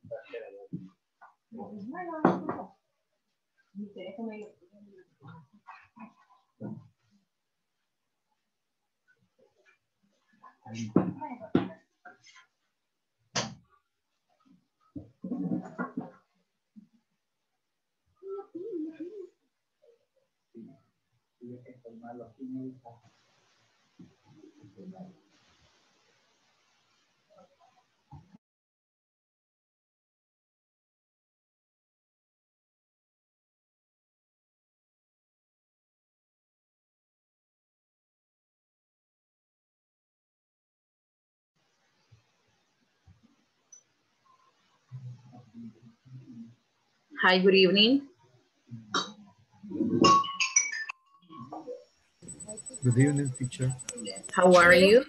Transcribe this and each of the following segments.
Hi, good evening. Good evening, teacher. How are you?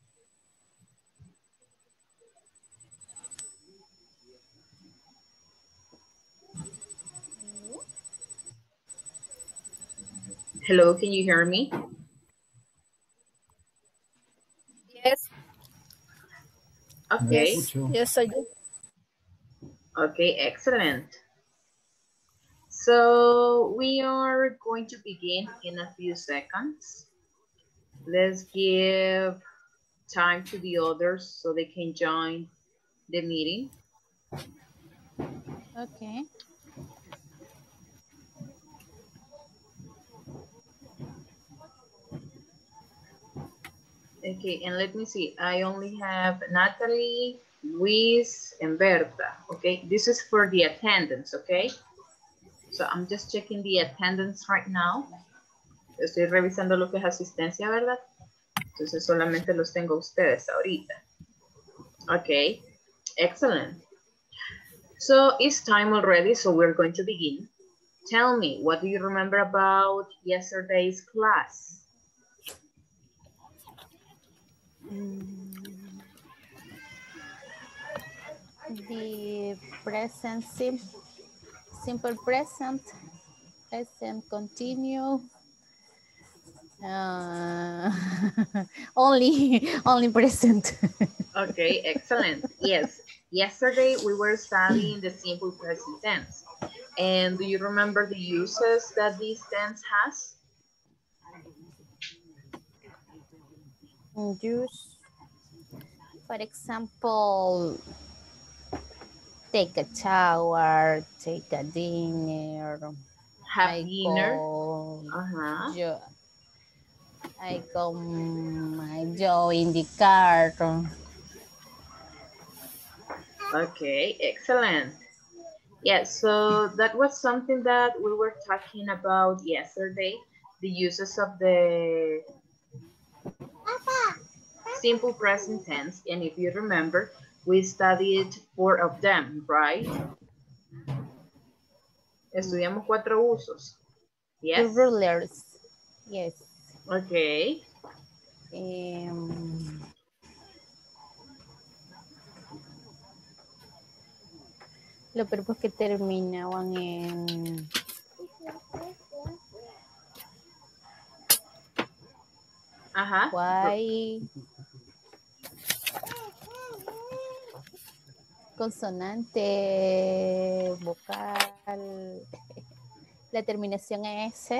Hello, can you hear me? Yes, Okay. yes, I do. Okay, excellent. So we are going to begin in a few seconds. Let's give time to the others so they can join the meeting. Okay. Okay, and let me see. I only have Natalie, Luis, and Berta. Okay, this is for the attendance, okay? So I'm just checking the attendance right now. Estoy revisando lo que es asistencia, ¿verdad? Entonces solamente los tengo ustedes ahorita. Okay, excellent. So it's time already, so we're going to begin. Tell me, what do you remember about yesterday's class? The present simple present continue. Only present. Okay, excellent. Yes, yesterday we were studying the simple present tense. And do you remember the uses that this tense has? Use, for example, take a shower, take a dinner. Have dinner. I go in the car. Okay, excellent. Yes, so that was something that we were talking about yesterday, the uses of the simple present tense. And if you remember, we studied 4 of them, right? Estudiamos 4 usos. Yes? The rulers. Yes. Okay. Los verbos que terminaban en why, consonante, vocal, la terminación en S.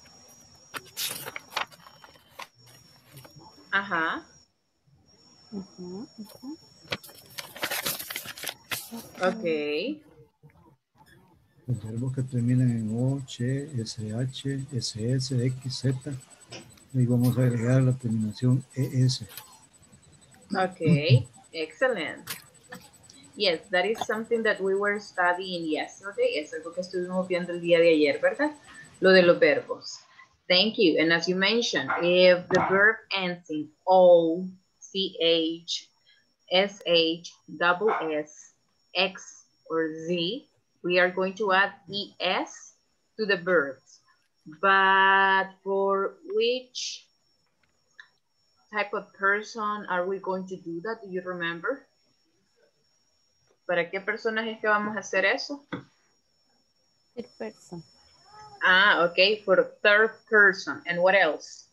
Okay. Los verbos que terminan en O, Che, SH, SS, X, Z. Y vamos a agregar la terminación ES. Okay, excellent. Yes, that is something that we were studying yesterday. Es algo que estuvimos viendo el día de ayer, ¿verdad? Lo de los verbos. Thank you. And as you mentioned, if the verb ends in O, CH, SH, double S, X, or Z, we are going to add ES to the verbs. But for which type of person are we going to do that? Do you remember? ¿Para qué personas es que vamos a hacer eso? Third person. Okay, for third person. And what else?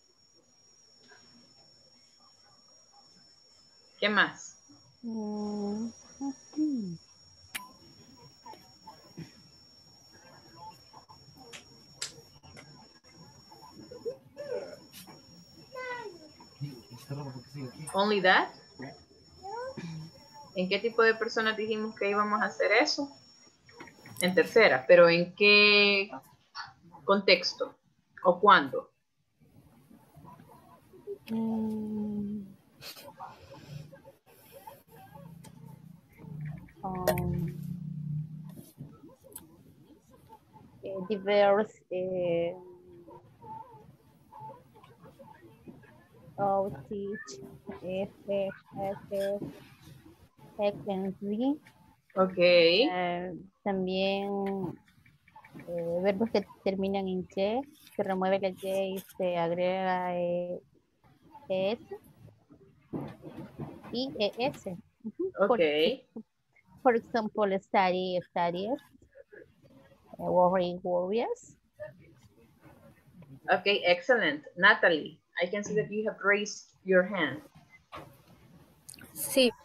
¿Qué más? Only that. ¿En qué tipo de personas dijimos que íbamos a hacer eso? En tercera, pero ¿en qué contexto? ¿O cuándo? Mm, diverse outage frequency. Ok. También verbos que terminan en Y, se remueve la Y y se agrega ES y ES. Ok. For example, study, studies, worry, worries. Okay, excellent. Natalie, I can see that you have raised your hand. Sí,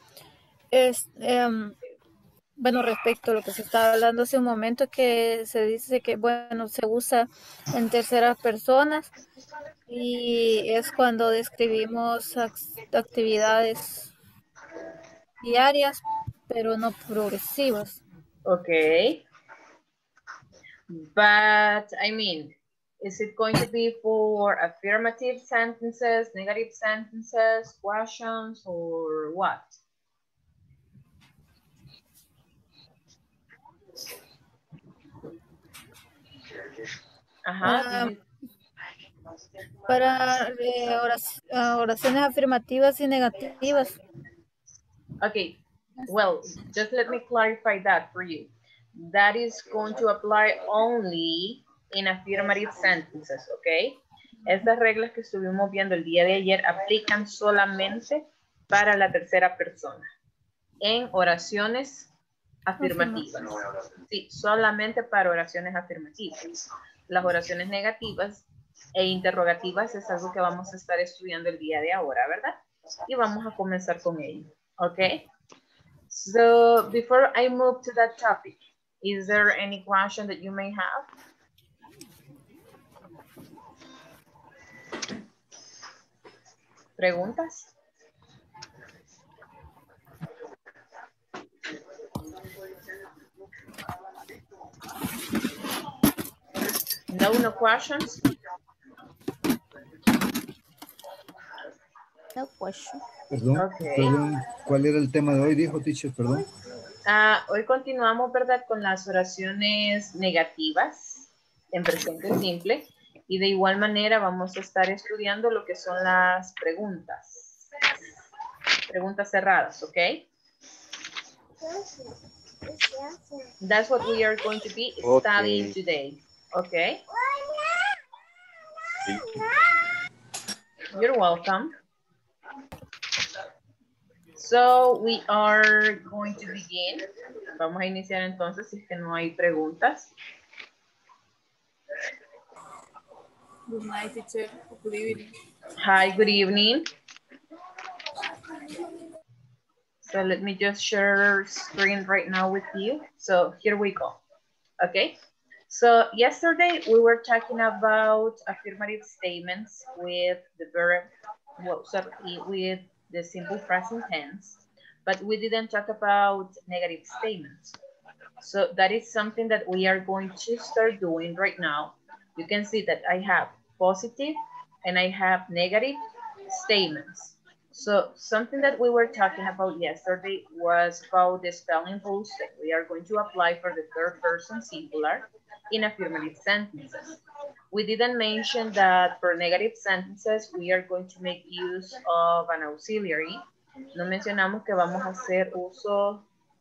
bueno, respecto a lo que se estaba hablando hace un momento, que se dice que, bueno, se usa en terceras personas y es cuando describimos actividades diarias, pero no progresivas. Okay. But, I mean, is it going to be for affirmative sentences, negative sentences, questions, or what? Ajá. Para oraciones afirmativas y negativas. Okay, well, just let me clarify that for you. That is going to apply only in affirmative sentences, okay? Estas reglas que estuvimos viendo el día de ayer aplican solamente para la tercera persona en oraciones afirmativas. Sí, solamente para oraciones afirmativas. Las oraciones negativas e interrogativas es algo que vamos a estar estudiando el día de ahora, ¿verdad? Y vamos a comenzar con ello, ¿ok? So, before I move to that topic, is there any question that you may have? ¿Preguntas? No questions? No question. Perdón, Okay. perdón, ¿cuál era el tema de hoy? Dijo, teacher, perdón. Hoy continuamos, ¿verdad? Con las oraciones negativas en presente simple. Y de igual manera vamos a estar estudiando lo que son las preguntas. Preguntas cerradas, ¿ok? That's what we are going to be studying today, ¿ok? You're welcome. So we are going to begin. Vamos a iniciar entonces si es que no hay preguntas. Good night, teacher. Good evening. Hi, good evening. So let me just share screen right now with you. So here we go. Okay. So yesterday we were talking about affirmative statements with the verb, well, sorry, with the simple present tense, but we didn't talk about negative statements. So that is something that we are going to start doing right now. You can see that I have positive and I have negative statements. So something that we were talking about yesterday was about the spelling rules that we are going to apply for the third person singular in affirmative sentences. We didn't mention that for negative sentences, we are going to make use of an auxiliary. No mencionamos que vamos a hacer uso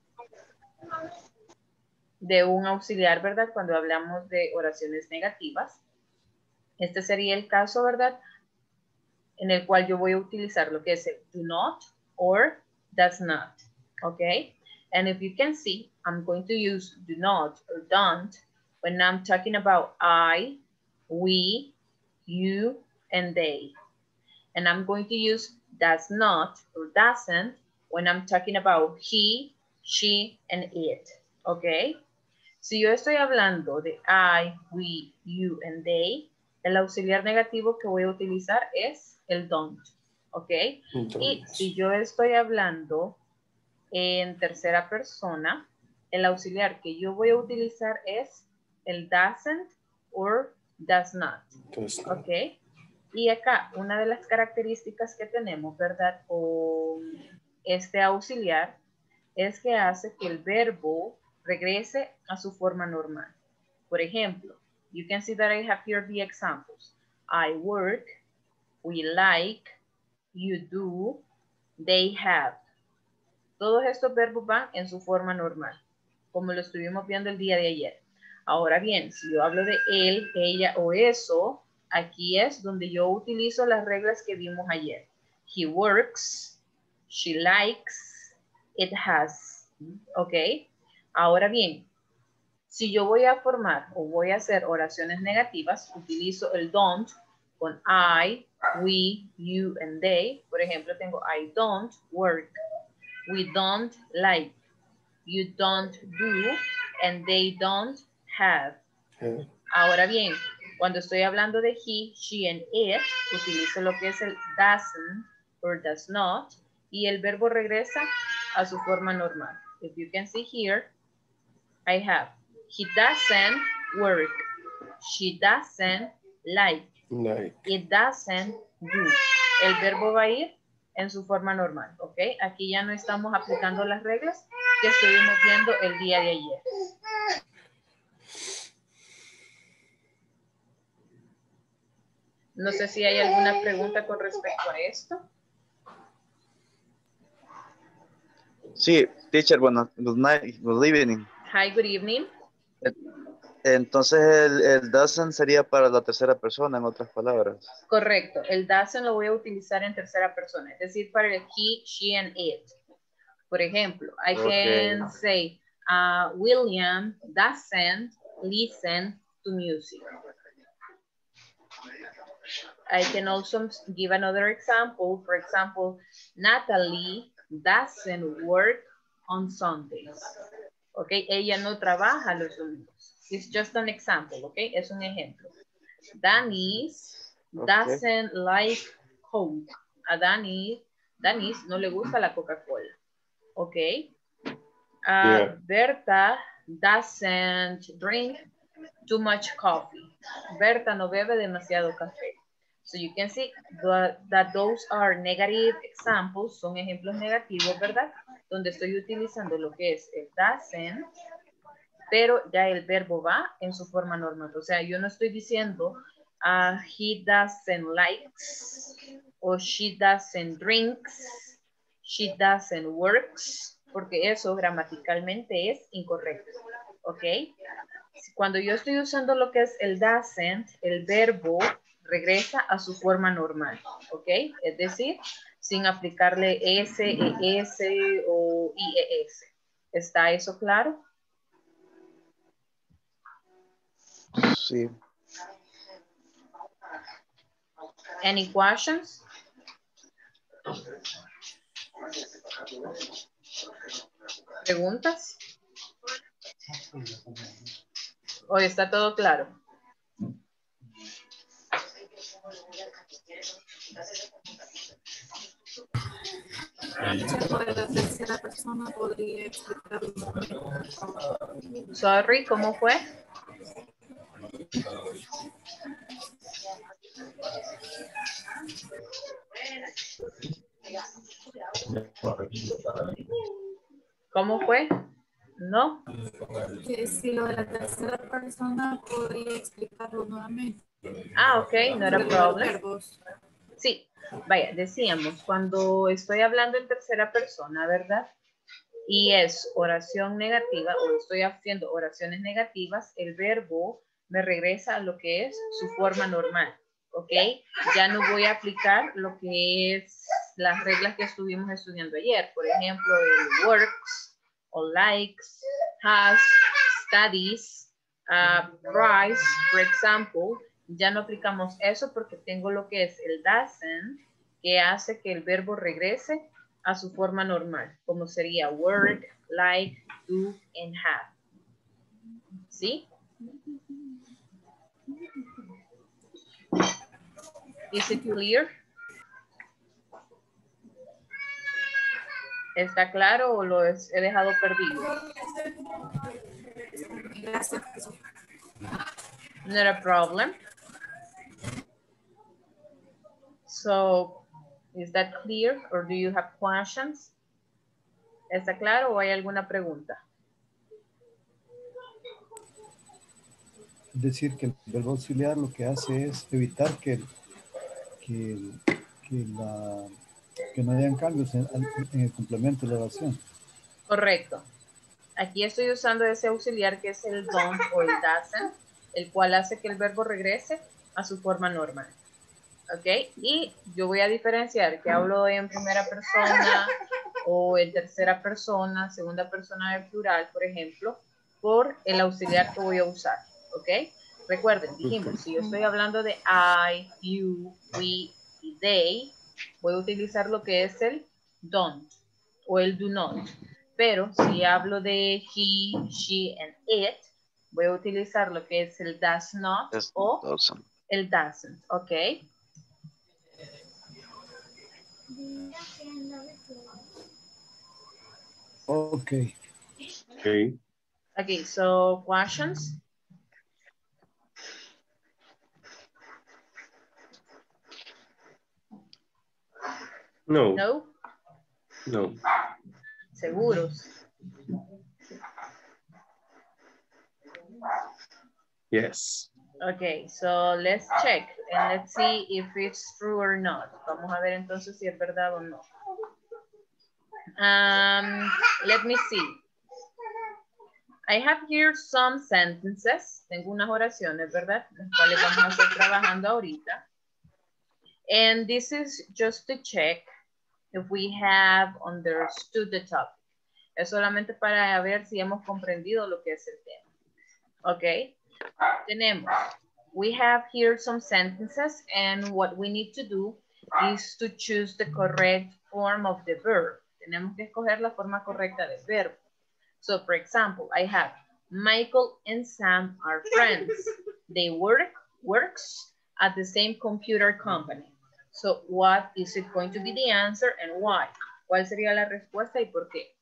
de un auxiliar, ¿verdad? Cuando hablamos de oraciones negativas. Este sería el caso, ¿verdad? En el cual yo voy a utilizar lo que es el do not or does not, okay? And if you can see, I'm going to use do not or don't when I'm talking about I, we, you, and they. And I'm going to use does not or doesn't when I'm talking about he, she, and it, okay? Si yo estoy hablando de I, we, you, and they, el auxiliar negativo que voy a utilizar es el don't, ¿ok? Y si yo estoy hablando en tercera persona, el auxiliar que yo voy a utilizar es el doesn't or does not, ¿ok? Y acá, una de las características que tenemos, ¿verdad? Con este auxiliar es que hace que el verbo regrese a su forma normal. Por ejemplo, you can see that I have here the examples. I work, we like, you do, they have. Todos estos verbos van en su forma normal, como lo estuvimos viendo el día de ayer. Ahora bien, si yo hablo de él, ella o eso, aquí es donde yo utilizo las reglas que vimos ayer. He works, she likes, it has. ¿Ok? Ahora bien, si yo voy a formar o voy a hacer oraciones negativas, utilizo el don't con I, we, you, and they. Por ejemplo, tengo I don't work, we don't like, you don't do, and they don't have. Ahora bien, cuando estoy hablando de he, she, and it, utilizo lo que es el doesn't or does not, y el verbo regresa a su forma normal. If you can see here, I have, he doesn't work, she doesn't like, it doesn't do. El verbo va a ir en su forma normal, ¿ok? Aquí ya no estamos aplicando las reglas que estuvimos viendo el día de ayer. No sé si hay alguna pregunta con respecto a esto. Sí, teacher, bueno, good evening. Hi, good evening. Entonces el doesn't sería para la tercera persona, en otras palabras. Correcto, el doesn't lo voy a utilizar en tercera persona, es decir, para el he, she, and it. Por ejemplo, I can say, William doesn't listen to music. I can also give another example. For example, Natalie doesn't work on Sundays. Okay, ella no trabaja los domingos. It's just an example, okay? Es un ejemplo. Danis doesn't like Coke. A Danis no le gusta la Coca-Cola. Okay. Berta doesn't drink too much coffee. Berta no bebe demasiado café. So you can see that those are negative examples, son ejemplos negativos, ¿verdad? Donde estoy utilizando lo que es el doesn't, pero ya el verbo va en su forma normal. O sea, yo no estoy diciendo he doesn't likes, o she doesn't drinks, she doesn't works, porque eso gramaticalmente es incorrecto. ¿Ok? Cuando yo estoy usando lo que es el doesn't, el verbo regresa a su forma normal, ¿ok? Es decir, sin aplicarle S, ES o IES. ¿Está eso claro? Sí. Any questions? ¿Preguntas? ¿O está todo claro? La tercera persona podría explicarlo. Sorry, ¿cómo fue? ¿Cómo fue? ¿No? Que si lo de la tercera persona podría explicarlo nuevamente. Ok, not a problem. Sí, vaya, decíamos, cuando estoy hablando en tercera persona, ¿verdad? Y es oración negativa, o estoy haciendo oraciones negativas, el verbo me regresa a lo que es su forma normal, ¿ok? Ya no voy a aplicar lo que es las reglas que estuvimos estudiando ayer. Por ejemplo, el works, o likes, has, studies, cries, for example. Ya no aplicamos eso porque tengo lo que es el doesn't, que hace que el verbo regrese a su forma normal, como sería work, like, do, and have. ¿Sí? Is it clear? ¿Está claro o lo he dejado perdido? Gracias. Not a problem. So, is that clear or do you have questions? ¿Está claro o hay alguna pregunta? Es decir, que el verbo auxiliar lo que hace es evitar que no hayan cambios en el complemento de la oración. Correcto. Aquí estoy usando ese auxiliar que es el don't o el doesn't, el cual hace que el verbo regrese a su forma normal. ¿Ok? Y yo voy a diferenciar que hablo en primera persona o en tercera persona, segunda persona de plural, por ejemplo, por el auxiliar que voy a usar. ¿Ok? Recuerden, dijimos, si yo estoy hablando de I, you, we y they, voy a utilizar lo que es el don't o el do not. Pero si hablo de he, she and it, voy a utilizar lo que es el does not o el doesn't. ¿Ok? Okay. Okay. Okay, so questions? No. No? No. Seguros. Yes. Okay, so let's check and let's see if it's true or not. Vamos a ver entonces si es verdad o no. Let me see. I have here some sentences. Tengo unas oraciones, ¿verdad? Las cuales vamos a estar trabajando ahorita. And this is just to check if we have understood the topic. Es solamente para ver si hemos comprendido lo que es el tema. Ok. Tenemos. We have here some sentences and what we need to do is to choose the correct form of the verb. Tenemos que escoger la forma correcta del verbo. So, for example, I have Michael and Sam are friends. They works at the same computer company. So, what is it going to be the answer and why? ¿Cuál sería la respuesta y por qué?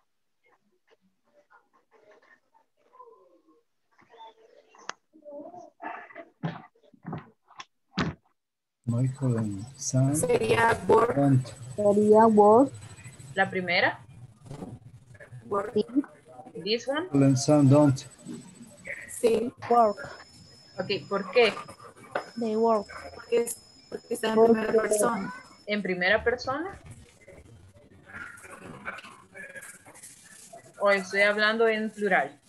Michael and Sam. Sería work. Sería work. La primera. Work. This one. Michael and Sam don't. Sí. Work. Ok, ¿por qué? They work. Porque está en primera persona. ¿En primera persona? ¿O estoy hablando en plural?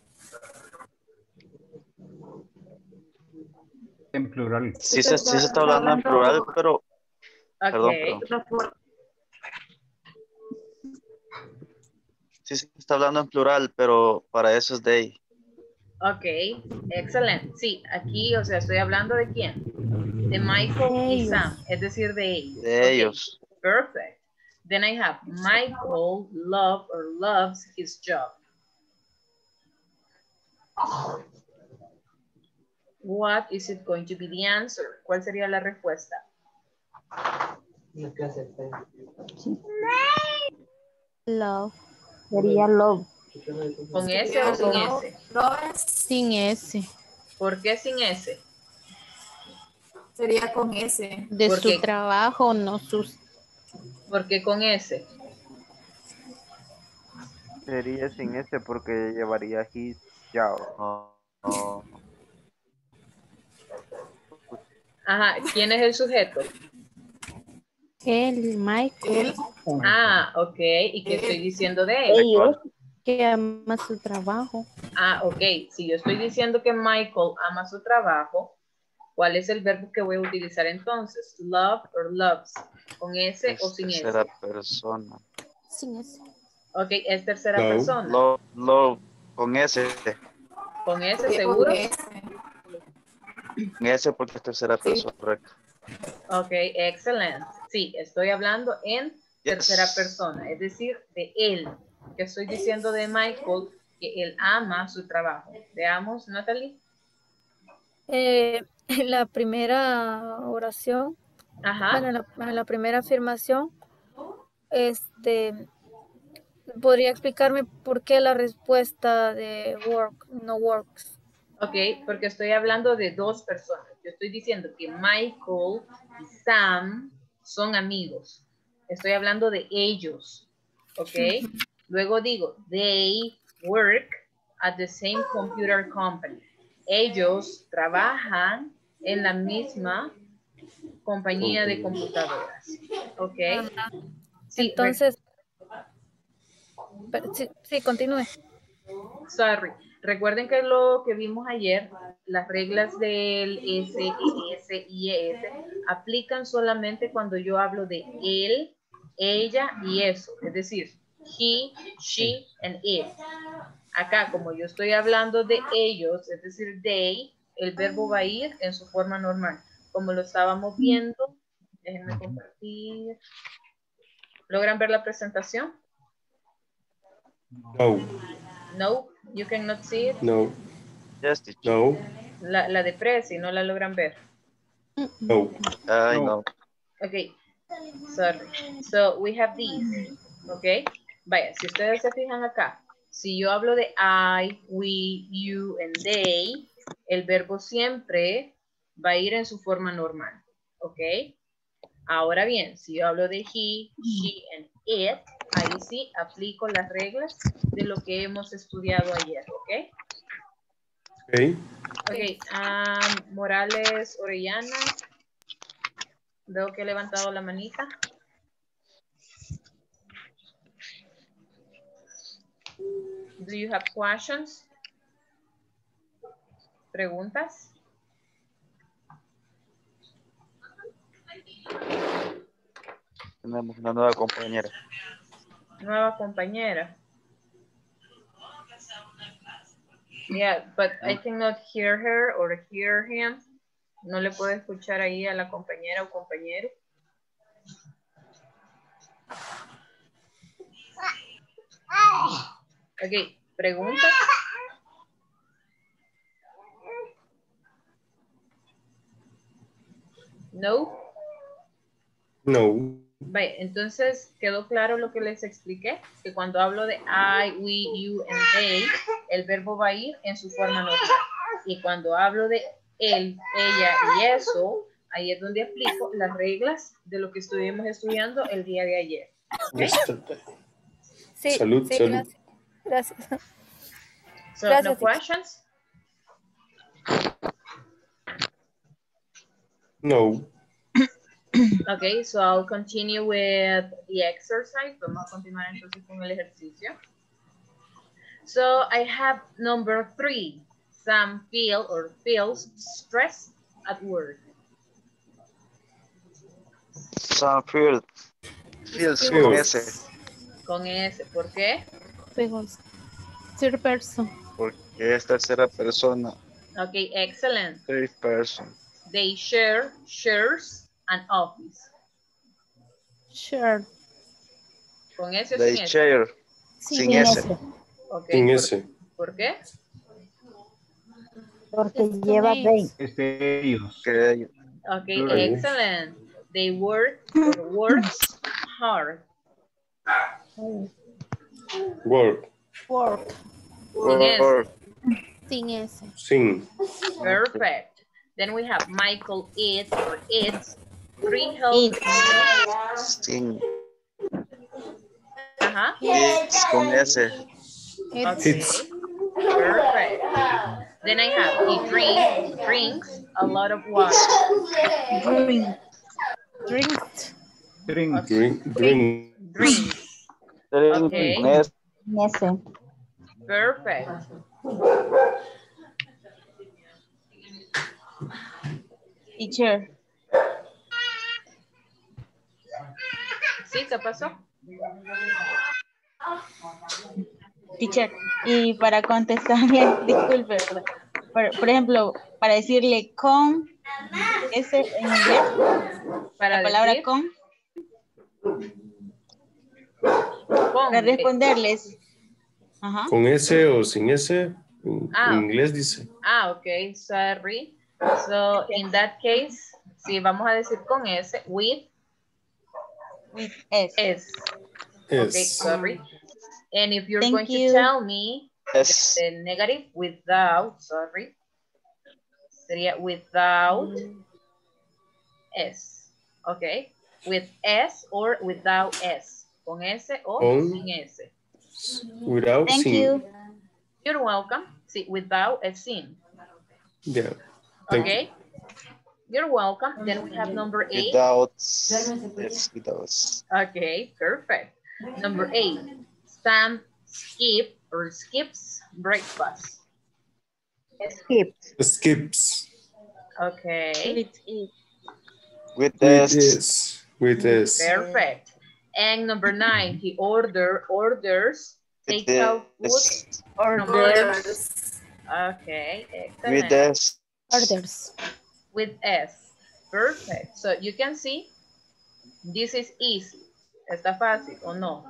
En plural. Sí se está hablando en plural, pero... Ok. Perdón. Sí se está hablando en plural, pero para eso es they. Ok, excelente. Sí, aquí, o sea, estoy hablando de quién. De Michael y Sam, es decir, de ellos. De ellos. Perfect. Then I have Michael loves his job. What is it going to be the answer? ¿Cuál sería la respuesta? Love. Sería love. ¿Con S o sin S? Sin S. ¿Por qué sin S? Sería con S. De su trabajo, no sus. ¿Por qué con S? Sería sin S porque llevaría his job. Ajá, ¿quién es el sujeto? Él, Michael. Ah, ok. ¿Y qué estoy diciendo de él? Ellos que ama su trabajo. Ah, ok. Si yo estoy diciendo que Michael ama su trabajo, ¿cuál es el verbo que voy a utilizar entonces? Love or loves. ¿Con S o sin S? Tercera persona. Sin S. Ok, es tercera persona. Love, con S. ¿Con S seguro? Con S porque es tercera persona, correcto. Ok, excelente. Sí, estoy hablando en tercera persona, es decir, de él. Que estoy diciendo de Michael que él ama su trabajo. Veamos, Natalie. La primera oración, Ajá. bueno, la primera afirmación, ¿podría explicarme por qué la respuesta de work no works? Ok, porque estoy hablando de dos personas. Yo estoy diciendo que Michael y Sam son amigos. Estoy hablando de ellos. Ok. Luego digo, they work at the same computer company. Ellos trabajan en la misma compañía de computadoras. Ok. Sí, Entonces, sí, continúe. sorry. Recuerden que lo que vimos ayer, las reglas del S, ES y ES aplican solamente cuando yo hablo de él, ella y eso. Es decir, he, she, and it. Acá, como yo estoy hablando de ellos, es decir, they, el verbo va a ir en su forma normal. Como lo estábamos viendo, déjenme compartir. ¿Logran ver la presentación? No. No, you cannot see it. No. Yes, teacher. No. La de Prezi, no la logran ver. No. Ay, no. Okay, sorry. So we have these. Okay. Vaya, si ustedes se fijan acá, si yo hablo de I, we, you, and they, el verbo siempre va a ir en su forma normal. Ok. Ahora bien, si yo hablo de he, she, and it, ahí sí aplico las reglas de lo que hemos estudiado ayer. Ok. Okay. Ok. Morales Orellana. Veo que he levantado la manita. Do you have questions? ¿Preguntas? Tenemos una nueva compañera. Nueva compañera. Yeah, but I cannot hear her or hear him. No le puedo escuchar ahí a la compañera o compañero. Ok, ¿preguntas? No. No. Vale, entonces, ¿quedó claro lo que les expliqué? Que cuando hablo de I, we, you, and they, el verbo va a ir en su forma normal. Y cuando hablo de él, ella y eso, ahí es donde aplico las reglas de lo que estuvimos estudiando el día de ayer. ¿Okay? Sí, Salud, sí, salud. Gracias. So, Gracias, no teacher. questions? No. Okay, so I'll continue with the exercise. Vamos a continuar entonces con el ejercicio. So I have number 3. Sam feels stressed at work. Some feels con S. Con S, ¿por qué? Third person. Porque es tercera persona. Okay, excellent. Third person. They shares an office. Sure. ¿Con S o They sin S? share. Sin S. Okay, Sin S. ¿por qué? Porque lleva they. Ellos. Que Okay, Plural. excellent. They works hard. Work. Work. or Sin S. Sin. Perfect. Then we have Michael eats 3 healthy meals. sin Ajá. it's con S. Okay. It's. Perfect. Then I have he drinks a lot of water. Drinks. Drink. Drink. Drinks. Drink Okay. con S. S. Perfect. Teacher. ¿Sí? ¿Qué pasó? Teacher. Y para contestarle, disculpe, ¿verdad? Por ejemplo, para decirle con S en inglés, Para la palabra decir, con, con. para responderles. Ajá. Con S o sin S. En Ah. inglés dice. Okay, sorry. So, in that case, si vamos a decir con S, with With S. S. Es. Okay, sorry. And if you're Thank going you. to tell me Yes. the negative without, sorry, sería without S, okay? With S or without S, con S o Con. sin S. Without Thank sin. you. You're welcome. Sí, without a sin, Yeah. Thank you. okay? You're welcome. Then we have number 8. Without. Yes, without. Okay, perfect. Number 8, Sam skip or skips breakfast. Skip. Skips. Okay, With With S. this. With this. perfect. And number 9, he orders With takeout food. this. Orders. Okay, With excellent. this. Orders. With S. Perfect. So you can see, this is easy. ¿Está fácil o no?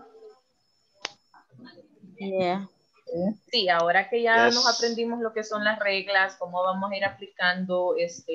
Yeah. Sí, ahora que ya Yes. nos aprendimos lo que son las reglas, cómo vamos a ir aplicando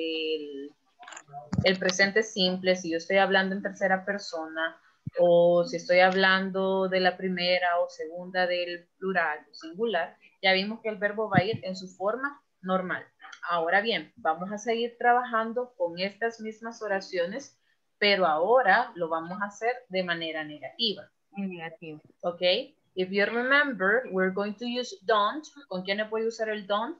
el presente simple, si yo estoy hablando en tercera persona o si estoy hablando de la primera o segunda del plural o singular, ya vimos que el verbo va a ir en su forma normal. Ahora bien, vamos a seguir trabajando con estas mismas oraciones, pero ahora lo vamos a hacer de manera negativa. Negativo. ¿Ok? If you remember, we're going to use don't. ¿Con quién le puede usar el don't?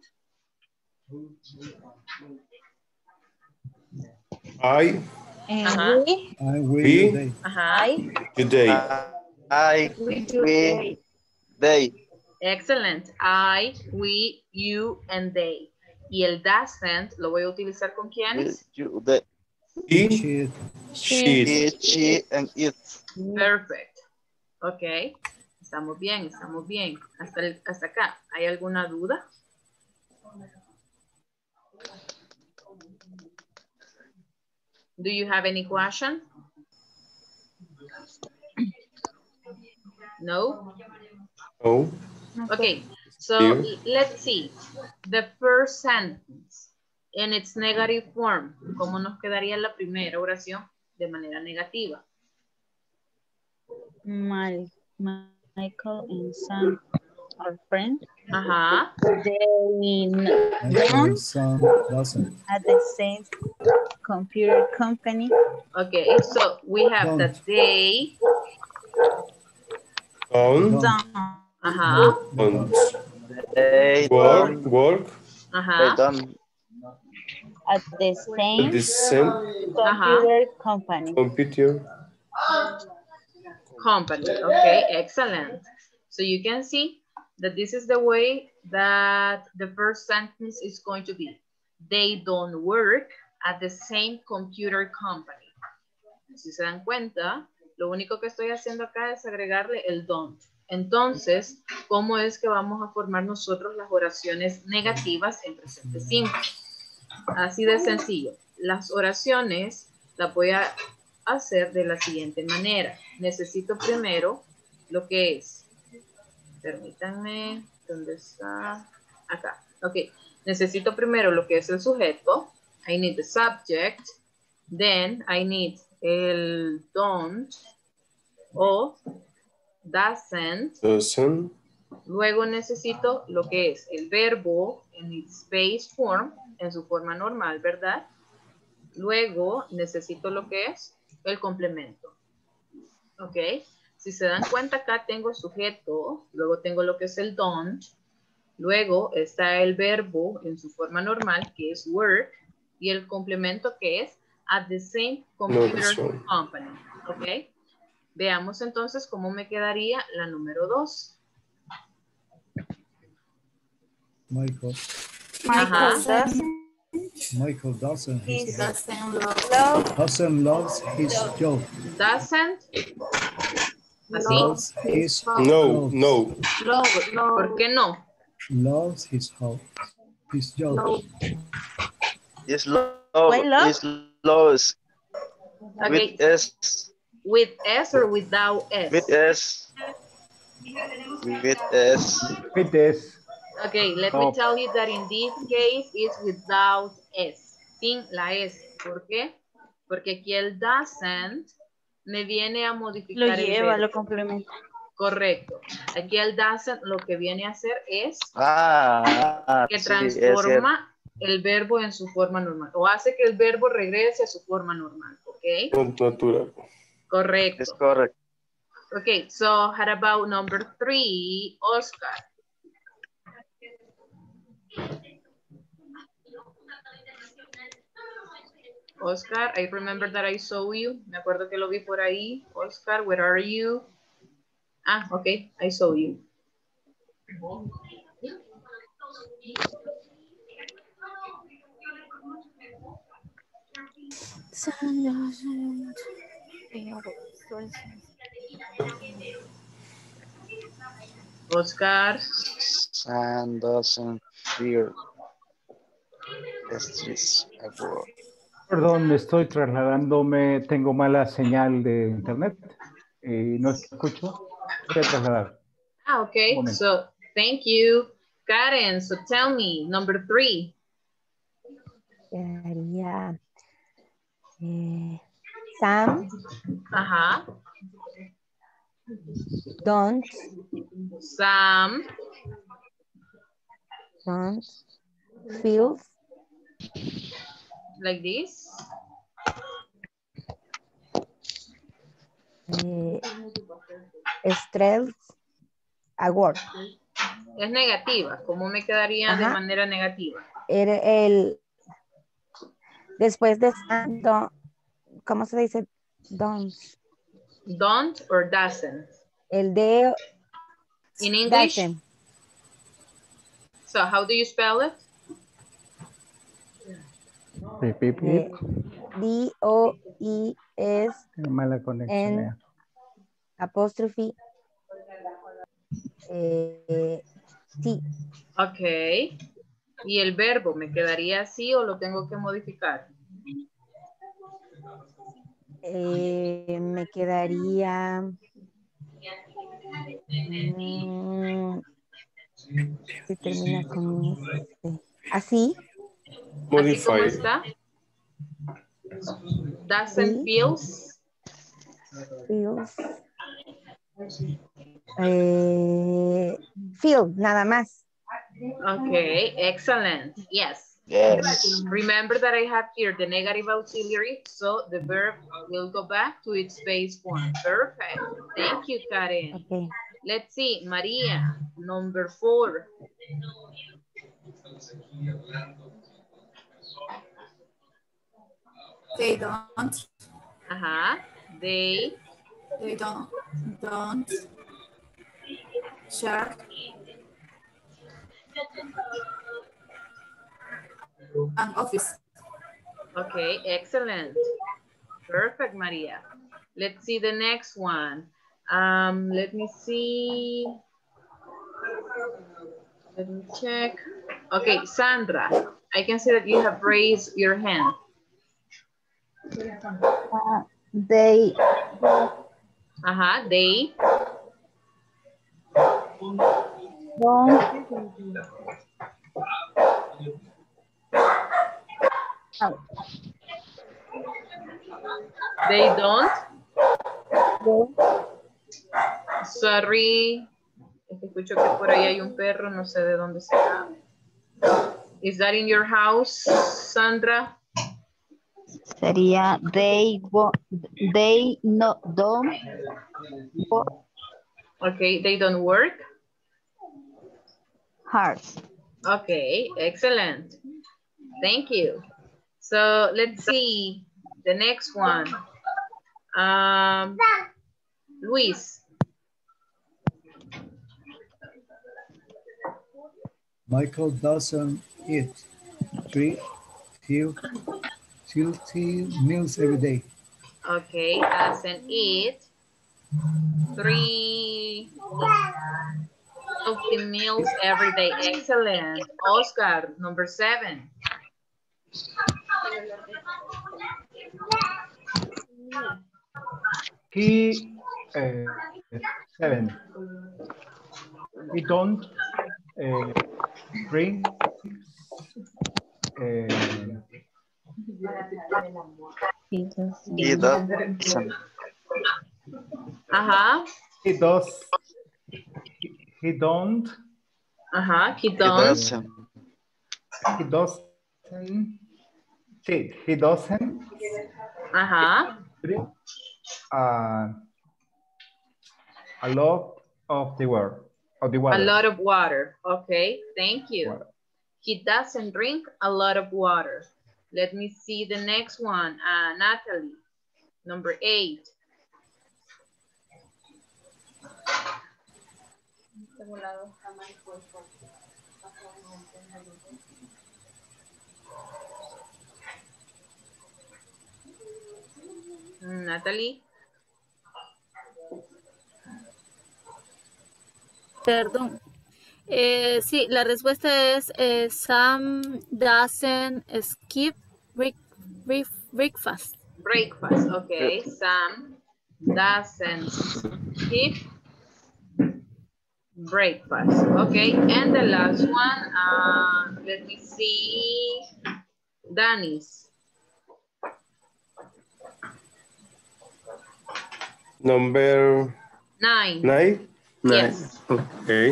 I. Ajá. We. I will We. they. Ajá. Today. I. We. They. Excellent. I, we, you, and they. Y el doesn't lo voy a utilizar ¿con quiénes? You, they. He. She, She. He, she, and it. Perfect. Ok. Estamos bien, estamos bien. Hasta acá. ¿Hay alguna duda? Do you have any question? No? No. Okay, so Here. let's see. The first sentence in its negative form. ¿Cómo nos quedaría la primera oración de manera negativa? Michael and Sam are friends. Ajá. They Michael don't son doesn't. at the same computer company. Okay, so we have the they. Don't. Ajá. Don't. They Work. don't. Work. They Ajá. don't. At the At the same same computer company. computer. Company. Okay, excellent. So you can see that this is the way that the first sentence is going to be. They don't work at the same computer company. Si se dan cuenta, lo único que estoy haciendo acá es agregarle el don't. Entonces, ¿cómo es que vamos a formar nosotros las oraciones negativas en presente simple? Así de sencillo. Las oraciones las voy a hacer de la siguiente manera. Necesito primero lo que es. Permítanme, ¿dónde está? Acá. Ok. Necesito primero lo que es el sujeto. I need the subject. Then I need el don't o doesn't. Doesn't. Luego necesito lo que es el verbo en its base form, en su forma normal, ¿verdad? Luego necesito lo que es el complemento. ¿Ok? Si se dan cuenta, acá tengo el sujeto, luego tengo lo que es el don't, luego está el verbo en su forma normal, que es work, y el complemento que es at the same computer company. ¿Ok? Veamos entonces cómo me quedaría la número 2. Michael. Michael doesn't his doesn't loves his job. Doesn't. ¿Así? Loves his No, no. ¿Por qué no? Loves his job. Is love. Why love? Is loves. Okay. With S. With S or without S? With S. With S. With this. Okay, let me tell you that in this case it's without S, sin la S. ¿Por qué? Porque aquí el doesn't me viene a modificar Lo lleva, el lo verbo. complementa. Correcto. Aquí el doesn't lo que viene a hacer es que sí, transforma el verbo en su forma normal. O hace que el verbo regrese a su forma normal. ¿Ok? Natural. Correcto. es correcto. Okay, so how about number 3, Oscar? Oscar, I remember that I saw you. Me acuerdo que lo vi por ahí. Oscar, where are you? Ah, okay, I saw you. Oscar. Sun doesn't fear the streets of work. Perdón, estoy trasladándome, tengo mala señal de internet y no escucho. Voy a trasladar. Ah, okay, so thank you. Karen, so tell me, number 3. Quedaría Sam. Ajá. Don't. Sam. Don't. Feel. Like this. Stress. Award. Es negativa. ¿Cómo me quedaría de manera negativa? Después de Sam, ¿cómo se dice? Don't. Don't or doesn't? El de... In English? Doesn't. So how do you spell it? D-O-E-S. Mala conexión. Apóstrofe. T. Ok. ¿Y el verbo me quedaría así o lo tengo que modificar? Me quedaría... si termina con así. Así como está. Doesn't feels. Feel, nada más. Okay, excellent. Yes. Yes. Remember that I have here the negative auxiliary, so the verb will go back to its base form. Perfect. Thank you, Karen. Okay. Let's see, Maria, number 4. They don't. They don't share an office. Okay, excellent. Perfect, Maria. Let's see the next one. Let me see. Let me check. Okay, Sandra, I can see that you have raised your hand. They. They. They don't. Sorry. Escucho que por ahí hay un perro, no sé de dónde será. Is that in your house, Sandra? Sería don't work. Okay, they don't work hard. Okay, excellent. Thank you. So let's see the next one. Luis. Michael doesn't eat 3 healthy meals every day. Okay, doesn't eat 3 healthy meals every day. Excellent. Oscar, number 7. He 7. He don't drink He doesn't. He does He don't. Ajá, he He don't. doesn't. He doesn't. Sí, he doesn't Ajá. drink a lot of the water. A lot of water. Okay, thank you. Water. He doesn't drink a lot of water. Let me see the next one. Natalie, number 8. Natalie. Perdón. Sí, la respuesta es Sam doesn't skip breakfast. Breakfast, okay. Sam doesn't skip breakfast. Okay, and the last one, let me see. Danis. Number 9. 9? Yes. Okay.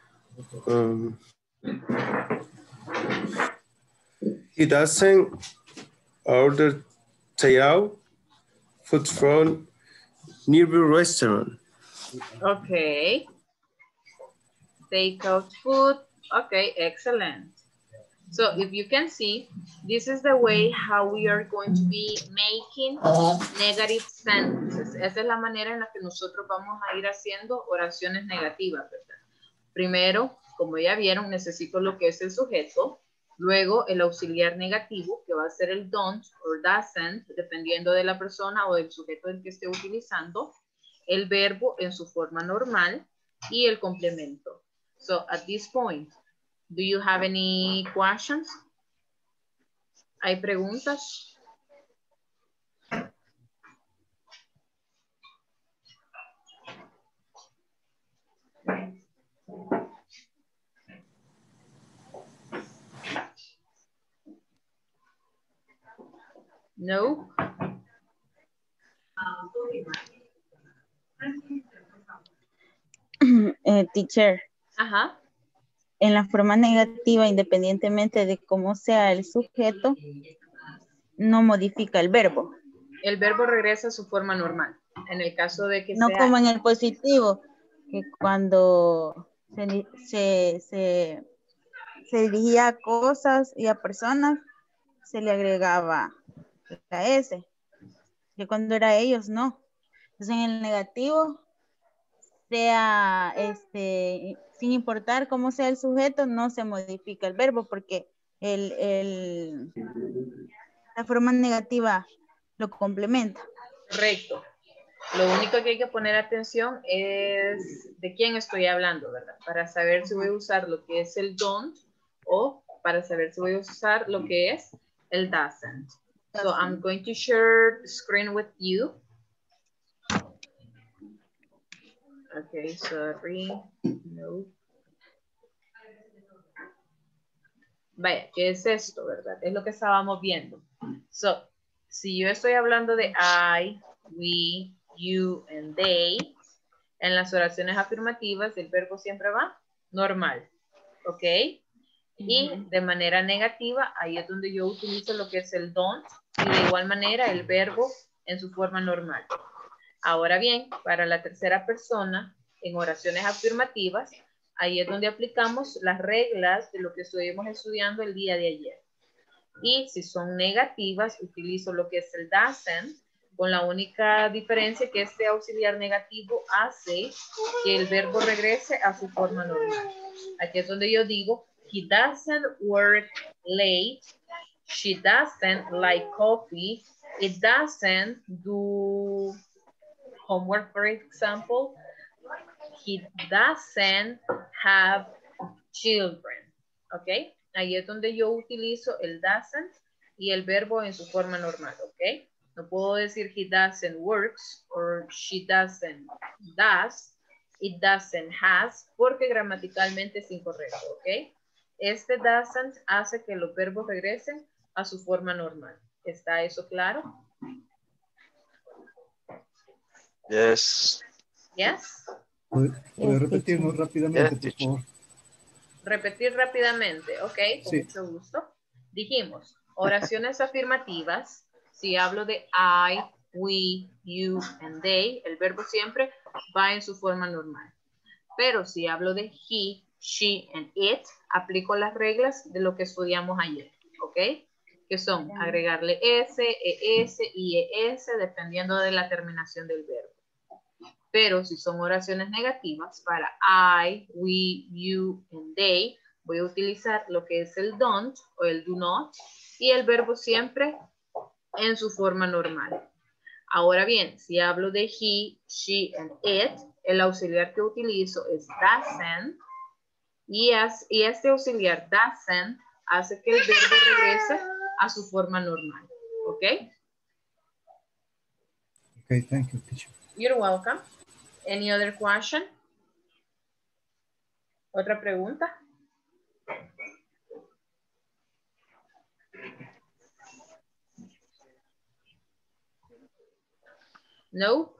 He doesn't order takeout food from nearby restaurant. Okay. Take out food. Okay, excellent. So if you can see, this is the way how we are going to be making negative sentences. Esa es la manera en la que nosotros vamos a ir haciendo oraciones negativas, ¿verdad? Primero, como ya vieron, necesito lo que es el sujeto. Luego, el auxiliar negativo, que va a ser el don't o doesn't, dependiendo de la persona o del sujeto del que esté utilizando. El verbo en su forma normal y el complemento. So, at this point, do you have any questions? ¿Hay preguntas? No? Teacher. Ajá. En la forma negativa, independientemente de cómo sea el sujeto, no modifica el verbo. El verbo regresa a su forma normal. En el caso de que no sea... como en el positivo, que cuando se dirigía a cosas y a personas, se le agregaba la S. Que cuando era ellos, no. Entonces en el negativo, sea sin importar cómo sea el sujeto, no se modifica el verbo porque la forma negativa lo complementa. Correcto. Lo único que hay que poner atención es de quién estoy hablando, ¿verdad? Para saber si voy a usar lo que es el don't o para saber si voy a usar lo que es el doesn't. So I'm going to share the screen with you. Okay, sorry. No. Vaya, ¿qué es esto, verdad? Es lo que estábamos viendo. So, si yo estoy hablando de I, we, you, and they, en las oraciones afirmativas el verbo siempre va normal, ¿ok? Y de manera negativa, ahí es donde yo utilizo lo que es el don't, y de igual manera el verbo en su forma normal. Ahora bien, para la tercera persona, en oraciones afirmativas, ahí es donde aplicamos las reglas de lo que estuvimos estudiando el día de ayer. Y si son negativas, utilizo lo que es el doesn't, con la única diferencia que este auxiliar negativo hace que el verbo regrese a su forma normal. Aquí es donde yo digo, he doesn't work late, she doesn't like coffee, it doesn't do homework, for example, he doesn't have children, ¿ok? Ahí es donde yo utilizo el doesn't y el verbo en su forma normal, ¿ok? No puedo decir he doesn't works or she doesn't does, it doesn't has, porque gramaticalmente es incorrecto, ¿ok? Este doesn't hace que los verbos regresen a su forma normal. ¿Está eso claro? Yes. Yes? ¿Puede repetirnos rápidamente, por favor? Repetir rápidamente, ok, con Sí. mucho gusto. Dijimos, oraciones afirmativas, si hablo de I, we, you, and they, el verbo siempre va en su forma normal. Pero si hablo de he, she, and it, aplico las reglas de lo que estudiamos ayer, ok, que son agregarle s, es, ies, dependiendo de la terminación del verbo. Pero si son oraciones negativas, para I, we, you, and they, voy a utilizar lo que es el don't o el do not y el verbo siempre en su forma normal. Ahora bien, si hablo de he, she, and it, el auxiliar que utilizo es doesn't y este auxiliar doesn't hace que el verbo regrese a su forma normal. ¿Ok? Okay, thank you, teacher. You're welcome. Any other question? ¿Otra pregunta? No?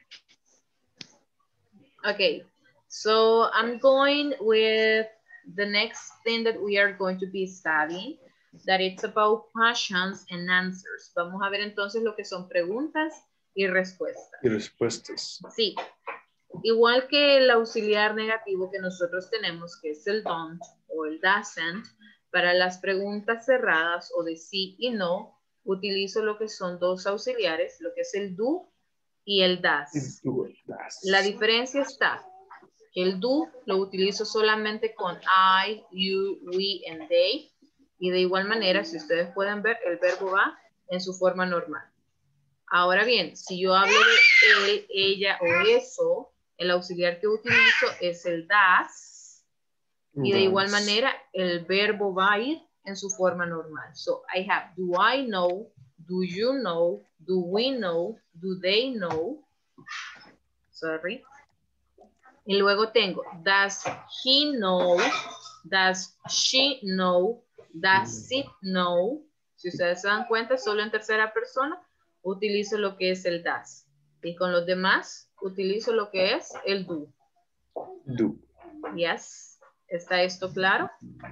Okay, so I'm going with the next thing that we are going to be studying, that it's about questions and answers. Vamos a ver entonces lo que son preguntas y respuestas. Y respuestas. Sí, igual que el auxiliar negativo que nosotros tenemos, que es el don't o el doesn't, para las preguntas cerradas o de sí y no, utilizo lo que son dos auxiliares, lo que es el do y el does. La diferencia está que el do lo utilizo solamente con I, you, we, and they, y de igual manera, si ustedes pueden ver, el verbo va en su forma normal. Ahora bien, si yo hablo de él, ella o eso, el auxiliar que utilizo es el das, y de igual manera el verbo va a ir en su forma normal. So I have do I know, do you know, do we know, do they know. Sorry. Y luego tengo does he know, does she know, does it know. Si ustedes se dan cuenta, solo en tercera persona utilizo lo que es el does. Y con los demás utilizo lo que es el do. Do. Yes. ¿Está esto claro?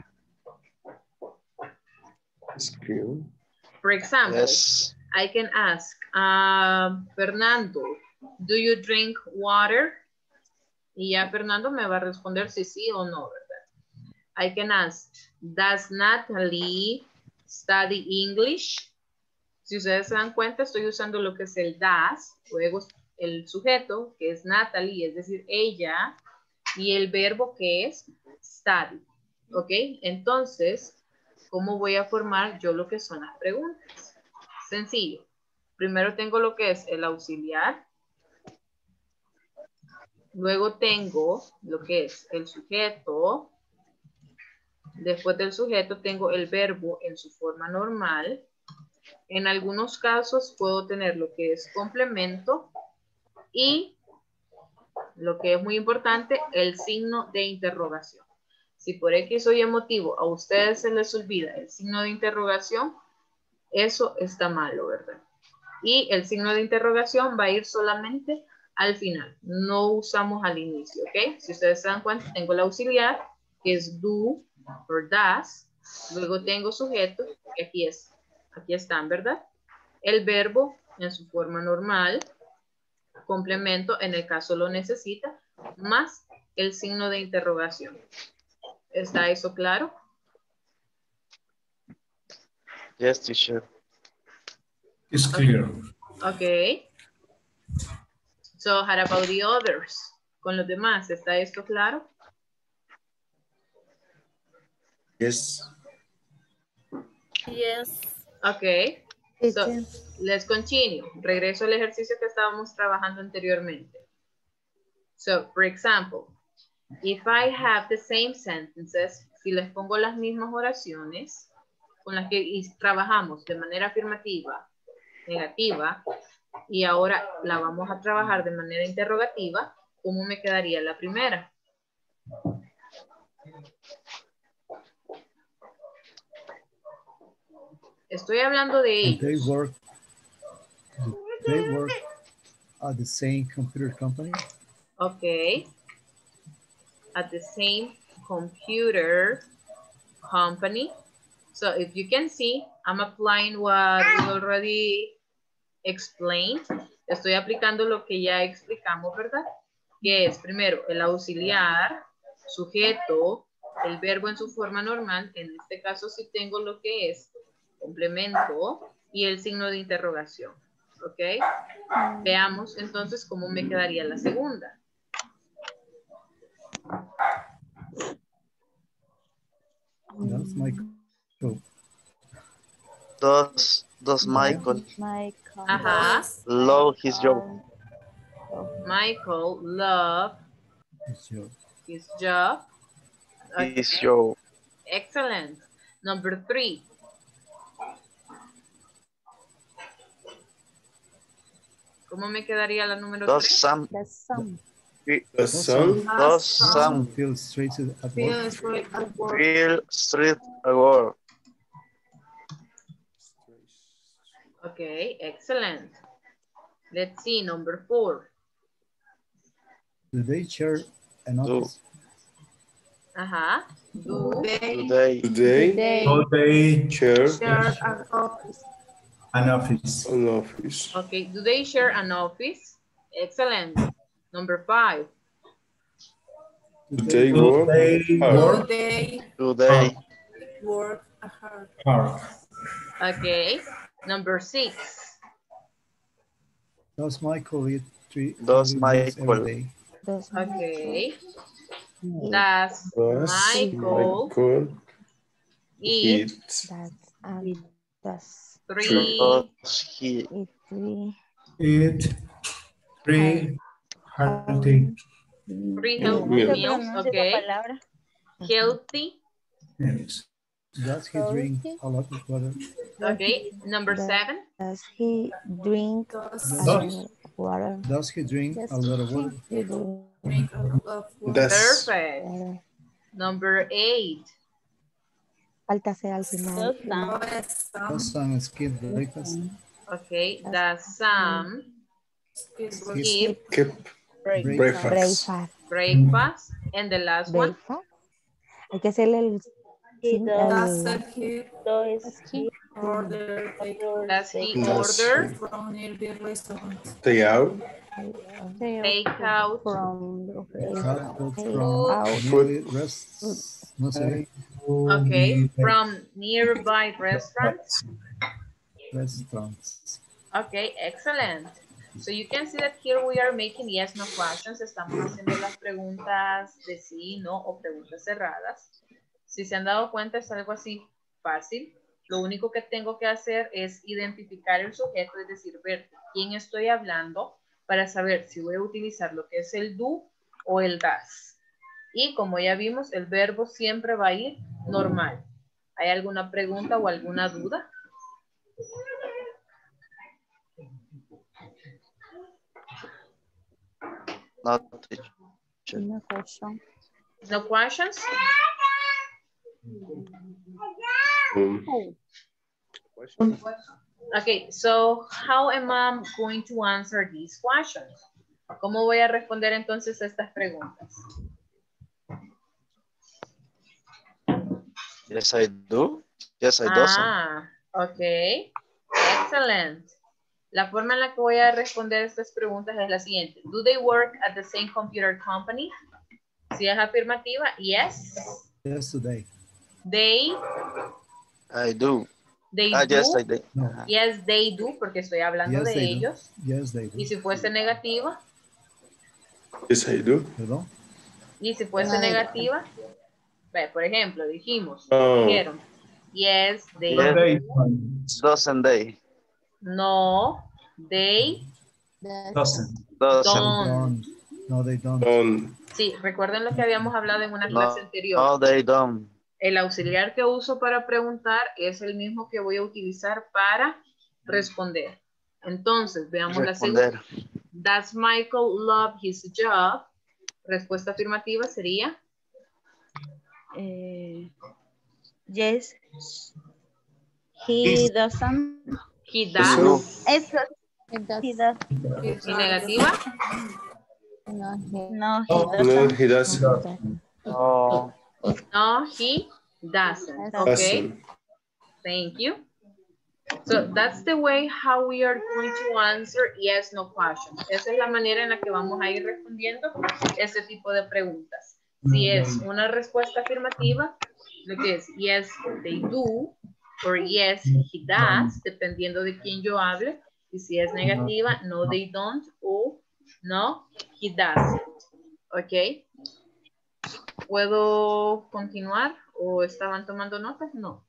Escribo. For example, Yes. I can ask, Fernando, do you drink water? Y ya Fernando me va a responder si sí o no, ¿verdad? I can ask, does Natalie study English? Si ustedes se dan cuenta, estoy usando lo que es el does, luego el sujeto, que es Natalie, es decir, ella, y el verbo que es study. ¿Ok? Entonces, ¿cómo voy a formar yo lo que son las preguntas? Sencillo. Primero tengo lo que es el auxiliar. Luego tengo lo que es el sujeto. Después del sujeto tengo el verbo en su forma normal. En algunos casos puedo tener lo que es complemento y lo que es muy importante, el signo de interrogación. Si por X o Y motivo a ustedes se les olvida el signo de interrogación, eso está malo, ¿verdad? Y el signo de interrogación va a ir solamente al final. No usamos al inicio, ¿ok? Si ustedes se dan cuenta, tengo el auxiliar, que es do or does. Luego tengo sujeto, que aquí están, ¿verdad? El verbo en su forma normal. Complemento en el caso lo necesita, más el signo de interrogación. ¿Está eso claro? Yes, teacher. It's clear. Okay. So, how about the others? Con los demás, ¿está esto claro? Yes. Yes. Okay. So, let's continue. Regreso al ejercicio que estábamos trabajando anteriormente. So, for example, if I have the same sentences, si les pongo las mismas oraciones con las que trabajamos de manera afirmativa, negativa, y ahora la vamos a trabajar de manera interrogativa, ¿cómo me quedaría la primera? Estoy hablando de ellos. They work at the same computer company. Ok. at the same computer company. So if you can see, I'm applying what we already explained. Estoy aplicando lo que ya explicamos, ¿verdad? Que es primero el auxiliar, sujeto, el verbo en su forma normal. En este caso sí tengo lo que es complemento y el signo de interrogación. ¿Ok? Veamos entonces cómo me quedaría la segunda. That's Michael. Does Michael Ajá. love his job? Michael love his job. His job. Excellent. Number 3. ¿Cómo me quedaría la número 3? Does some feel straight at work? feel straight at work? Okay, excellent. Let's see, number 4. Do they share an office? Ajá. Do they share an office? Okay, do they share an office? Excellent. Number 5. Do they work hard? Do they work hard? Okay. Number 6. Does Michael eat Does meals Michael every day? Okay. Does Michael eat three healthy meals? Okay. Healthy. meals? Does he drink a lot of water? Okay. Number 7. Does he drink a lot of water? Does he drink a lot of water? Perfect. Number 8. Falta C al final. Does Sam skip breakfast? Okay. Does Sam skip Breakfast. breakfast? And the last one? Hay que hacerle el... Does he order from nearby restaurant? Stay out. Take out No sé. okay, from nearby restaurants. Okay, excellent. So you can see that here we are making yes, no questions. Estamos haciendo las preguntas de sí, no o preguntas cerradas. Si se han dado cuenta es algo así fácil. Lo único que tengo que hacer es identificar el sujeto, es decir, ver quién estoy hablando para saber si voy a utilizar lo que es el do o el das. Y como ya vimos, el verbo siempre va a ir normal. ¿Hay alguna pregunta o alguna duda? No question. No questions? Okay, so how am I going to answer these questions? ¿Cómo voy a responder entonces a estas preguntas? Yes, I do. Yes, I do. Okay. Excellent. La forma en la que voy a responder estas preguntas es la siguiente. Do they work at the same computer company? Si es afirmativa, yes. Yes, today. They. I do. They do. Yes, I do. No. Yes, they do, porque estoy hablando de ellos. Yes, they do. Y si fuese negativa. Yes, I do. ¿Perdón? Y si fuese negativa. Por ejemplo, dijeron. Yes, they do. Doesn't they? No, they Doesn't. don't. No, they don't. Sí, recuerden lo que habíamos hablado en una clase anterior. No, they don't. El auxiliar que uso para preguntar es el mismo que voy a utilizar para responder. Entonces, veamos la segunda. Does Michael love his job? Respuesta afirmativa sería. Yes. He doesn't. He does. He does. ¿Y negativa? No, No, he doesn't. Oh, No, he doesn't. Okay. Doesn't. Thank you. So that's the way how we are going to answer yes, no questions. Esa es la manera en la que vamos a ir respondiendo este tipo de preguntas. Si es una respuesta afirmativa, lo que es yes, they do, or yes, he does, dependiendo de quién yo hable. Y si es negativa, no, they don't, o no, he doesn't. ¿Ok? ¿Puedo continuar o estaban tomando notas? No.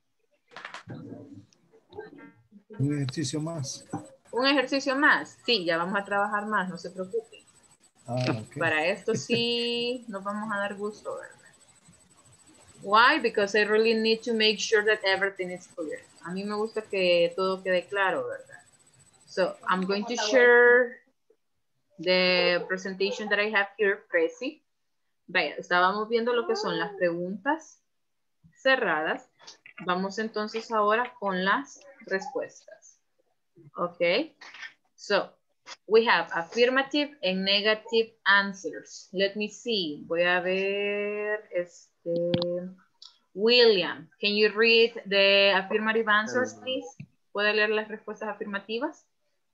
Un ejercicio más. Un ejercicio más. Sí, ya vamos a trabajar más, no se preocupen. Ok. Para esto sí nos vamos a dar gusto, ¿verdad? Why? Because I really need to make sure that everything is clear. A mí me gusta que todo quede claro, ¿verdad? So, I'm going to share the presentation that I have here, Prezi. Vaya, estábamos viendo lo que son las preguntas cerradas. Vamos entonces ahora con las respuestas. Okay. So, we have affirmative and negative answers. Let me see. Voy a ver, William, can you read the affirmative answers, please? ¿Puede leer las respuestas afirmativas?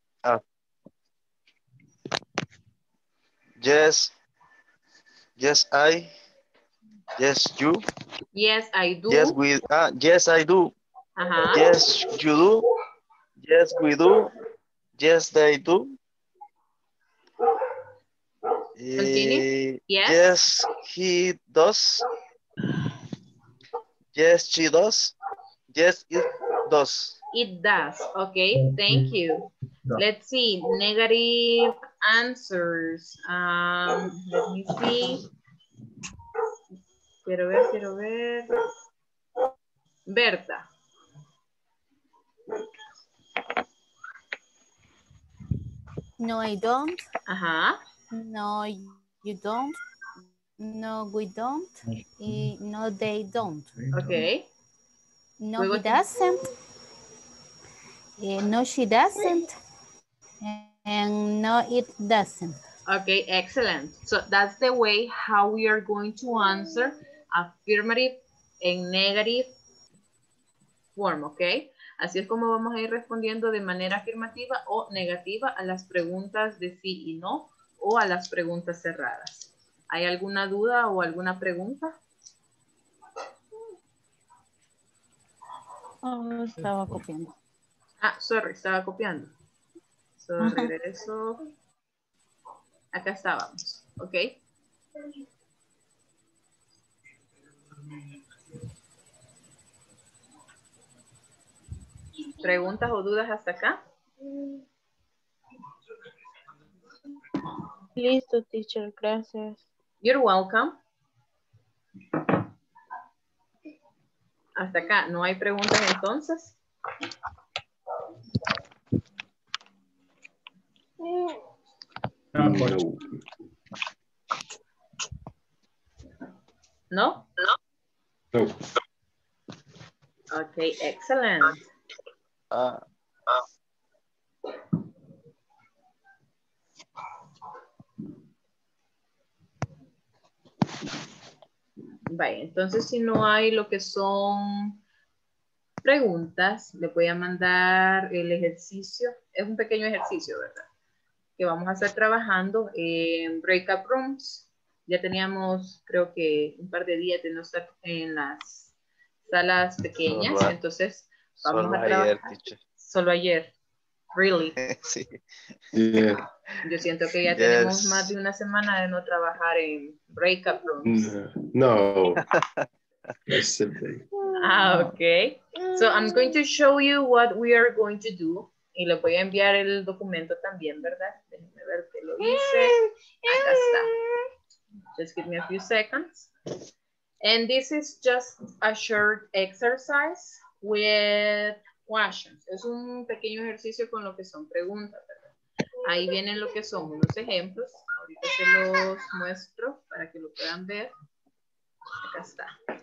Yes. Yes, I. Yes, you. Yes, I do. Yes, we. Yes, I do. Yes, you do. Yes, we do. Yes, they do. Continue. Yes. Yes, he does. Yes, she does. Yes, it does. It does. Okay, thank you. Let's see, negative answers. Let me see. Quiero ver. Berta. No, I don't. No, you don't. No, we don't. No, they don't. Okay. No, he doesn't. No, she doesn't. And no, it doesn't. Okay, excellent. So that's the way how we are going to answer affirmative and negative form, okay? Así es como vamos a ir respondiendo de manera afirmativa o negativa a las preguntas de sí y no o a las preguntas cerradas. ¿Hay alguna duda o alguna pregunta? Estaba copiando. Sorry, estaba copiando. So, regreso. Acá estábamos, ¿ok? ¿Preguntas o dudas hasta acá? Listo, teacher, gracias. You're welcome. Hasta acá, ¿no hay preguntas entonces? No? No. Okay, excellent. Vaya, entonces si no hay lo que son preguntas, le voy a mandar el ejercicio. Es un pequeño ejercicio, ¿verdad? Que vamos a estar trabajando en breakout rooms. Ya teníamos, creo que un par de días de no estar en las salas pequeñas, entonces vamos a trabajar. Solo ayer. Really. Sí. Yeah. Yo siento que ya tenemos más de una semana de no trabajar en breakout rooms. No. Yesterday. Okay. So I'm going to show you what we are going to do. Y le voy a enviar el documento también, ¿verdad? Déjenme ver que lo hice. Acá está. Just give me a few seconds. And this is just a short exercise with questions. Es un pequeño ejercicio con lo que son preguntas, ¿verdad? Ahí vienen lo que son unos ejemplos. Ahorita se los muestro para que lo puedan ver. Acá está.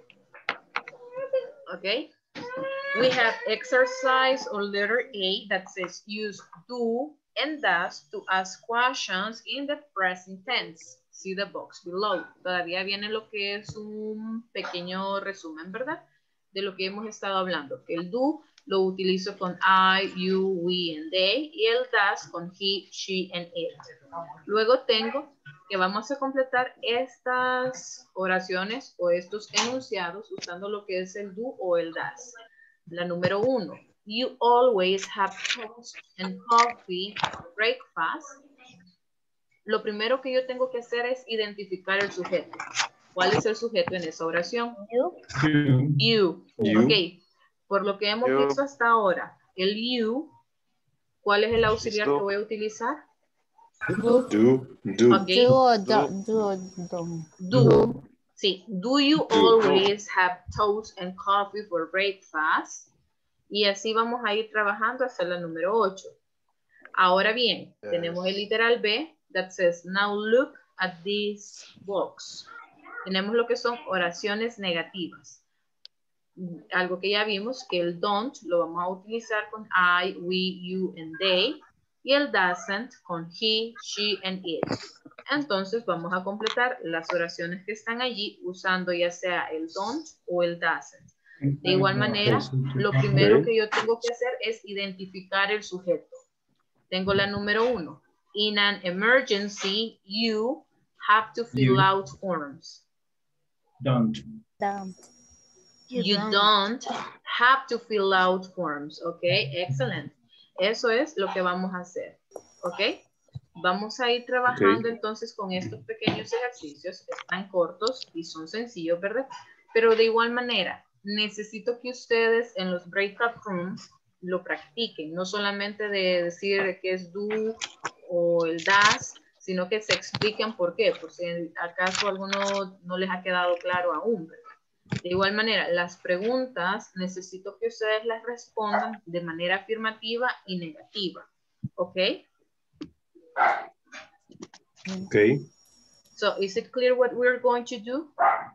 Okay. We have exercise or letter A that says use do and does to ask questions in the present tense. See the box below. Todavía viene lo que es un pequeño resumen, ¿verdad? De lo que hemos estado hablando. Que el do lo utilizo con I, you, we, and they. Y el does con he, she, and it. Luego tengo que vamos a completar estas oraciones o estos enunciados usando lo que es el do o el does. La número 1. You always have toast and coffee for breakfast. Lo primero que yo tengo que hacer es identificar el sujeto. ¿Cuál es el sujeto en esa oración? You. Ok. Por lo que hemos visto hasta ahora, el you, ¿cuál es el auxiliar que voy a utilizar? Do. Okay. Do. Sí. Do you always have toast and coffee for breakfast? Y así vamos a ir trabajando hasta la número 8. Ahora bien, tenemos el literal B that says, now look at this box. Tenemos lo que son oraciones negativas. Algo que ya vimos, que el don't lo vamos a utilizar con I, we, you, and they. Y el doesn't con he, she, and it. Entonces vamos a completar las oraciones que están allí usando ya sea el don't o el doesn't. De igual manera, lo primero que yo tengo que hacer es identificar el sujeto. Tengo la número 1. In an emergency, you have to fill out forms. Don't. You don't have to fill out forms. Ok, excellent. Eso es lo que vamos a hacer. Ok, vamos a ir trabajando entonces con estos pequeños ejercicios. Están cortos y son sencillos, ¿verdad? Pero de igual manera, necesito que ustedes en los breakout rooms lo practiquen. No solamente de decir que es do o el das, sino que se expliquen por qué. Por si acaso a alguno no les ha quedado claro aún, ¿verdad? De igual manera, las preguntas necesito que ustedes las respondan de manera afirmativa y negativa. ¿Ok? Okay. So, is it clear what we're going to do?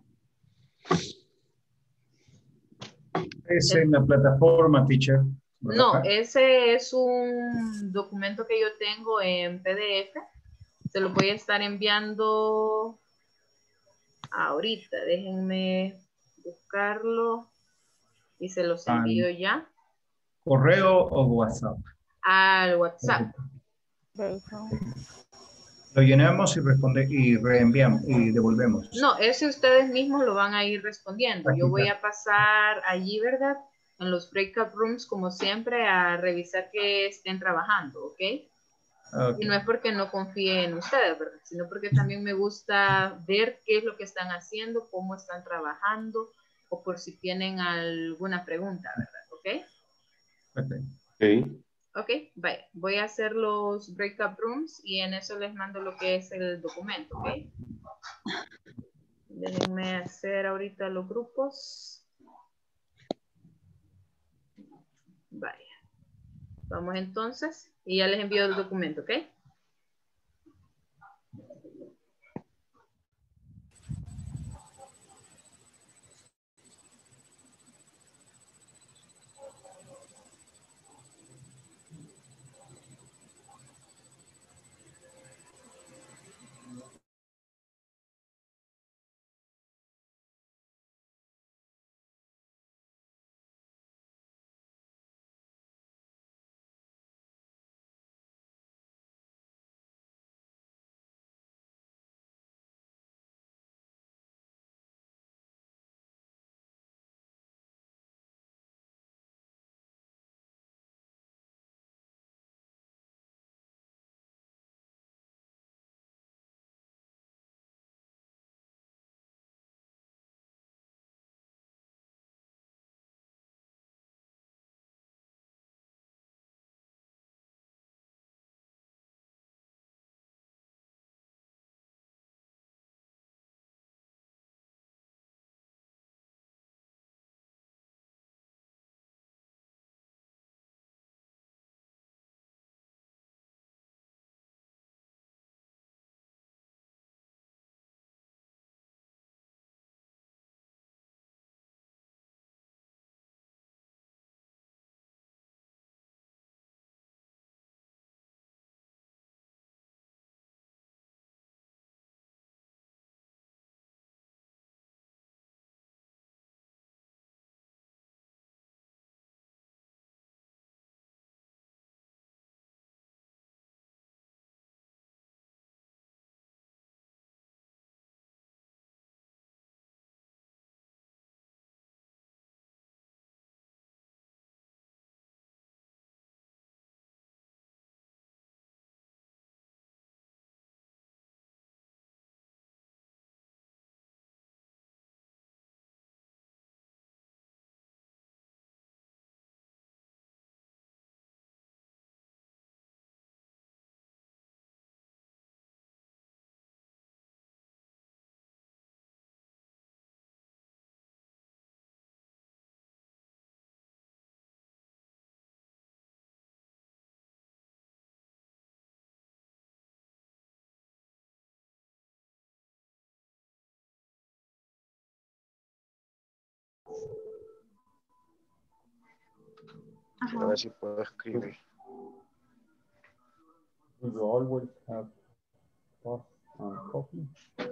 Es en la plataforma, teacher. No, ese es un documento que yo tengo en PDF. Se lo voy a estar enviando ahorita. Déjenme buscarlo y se los envío ya. ¿Correo o WhatsApp? Al WhatsApp. Lo llenamos y reenviamos y devolvemos. No, ese ustedes mismos lo van a ir respondiendo. Yo voy a pasar allí, ¿verdad? En los breakout rooms, como siempre, a revisar que estén trabajando, ¿ok? Y no es porque no confíe en ustedes, ¿verdad? Sino porque también me gusta ver qué es lo que están haciendo, cómo están trabajando, o por si tienen alguna pregunta, ¿verdad? ¿Ok? Ok, vaya. Voy a hacer los breakout rooms y en eso les mando lo que es el documento, ¿ok? Déjenme hacer ahorita los grupos. Vaya. Vamos entonces y ya les envío el documento, ¿ok? A ver si puedo escribir. Do you always have toast and coffee?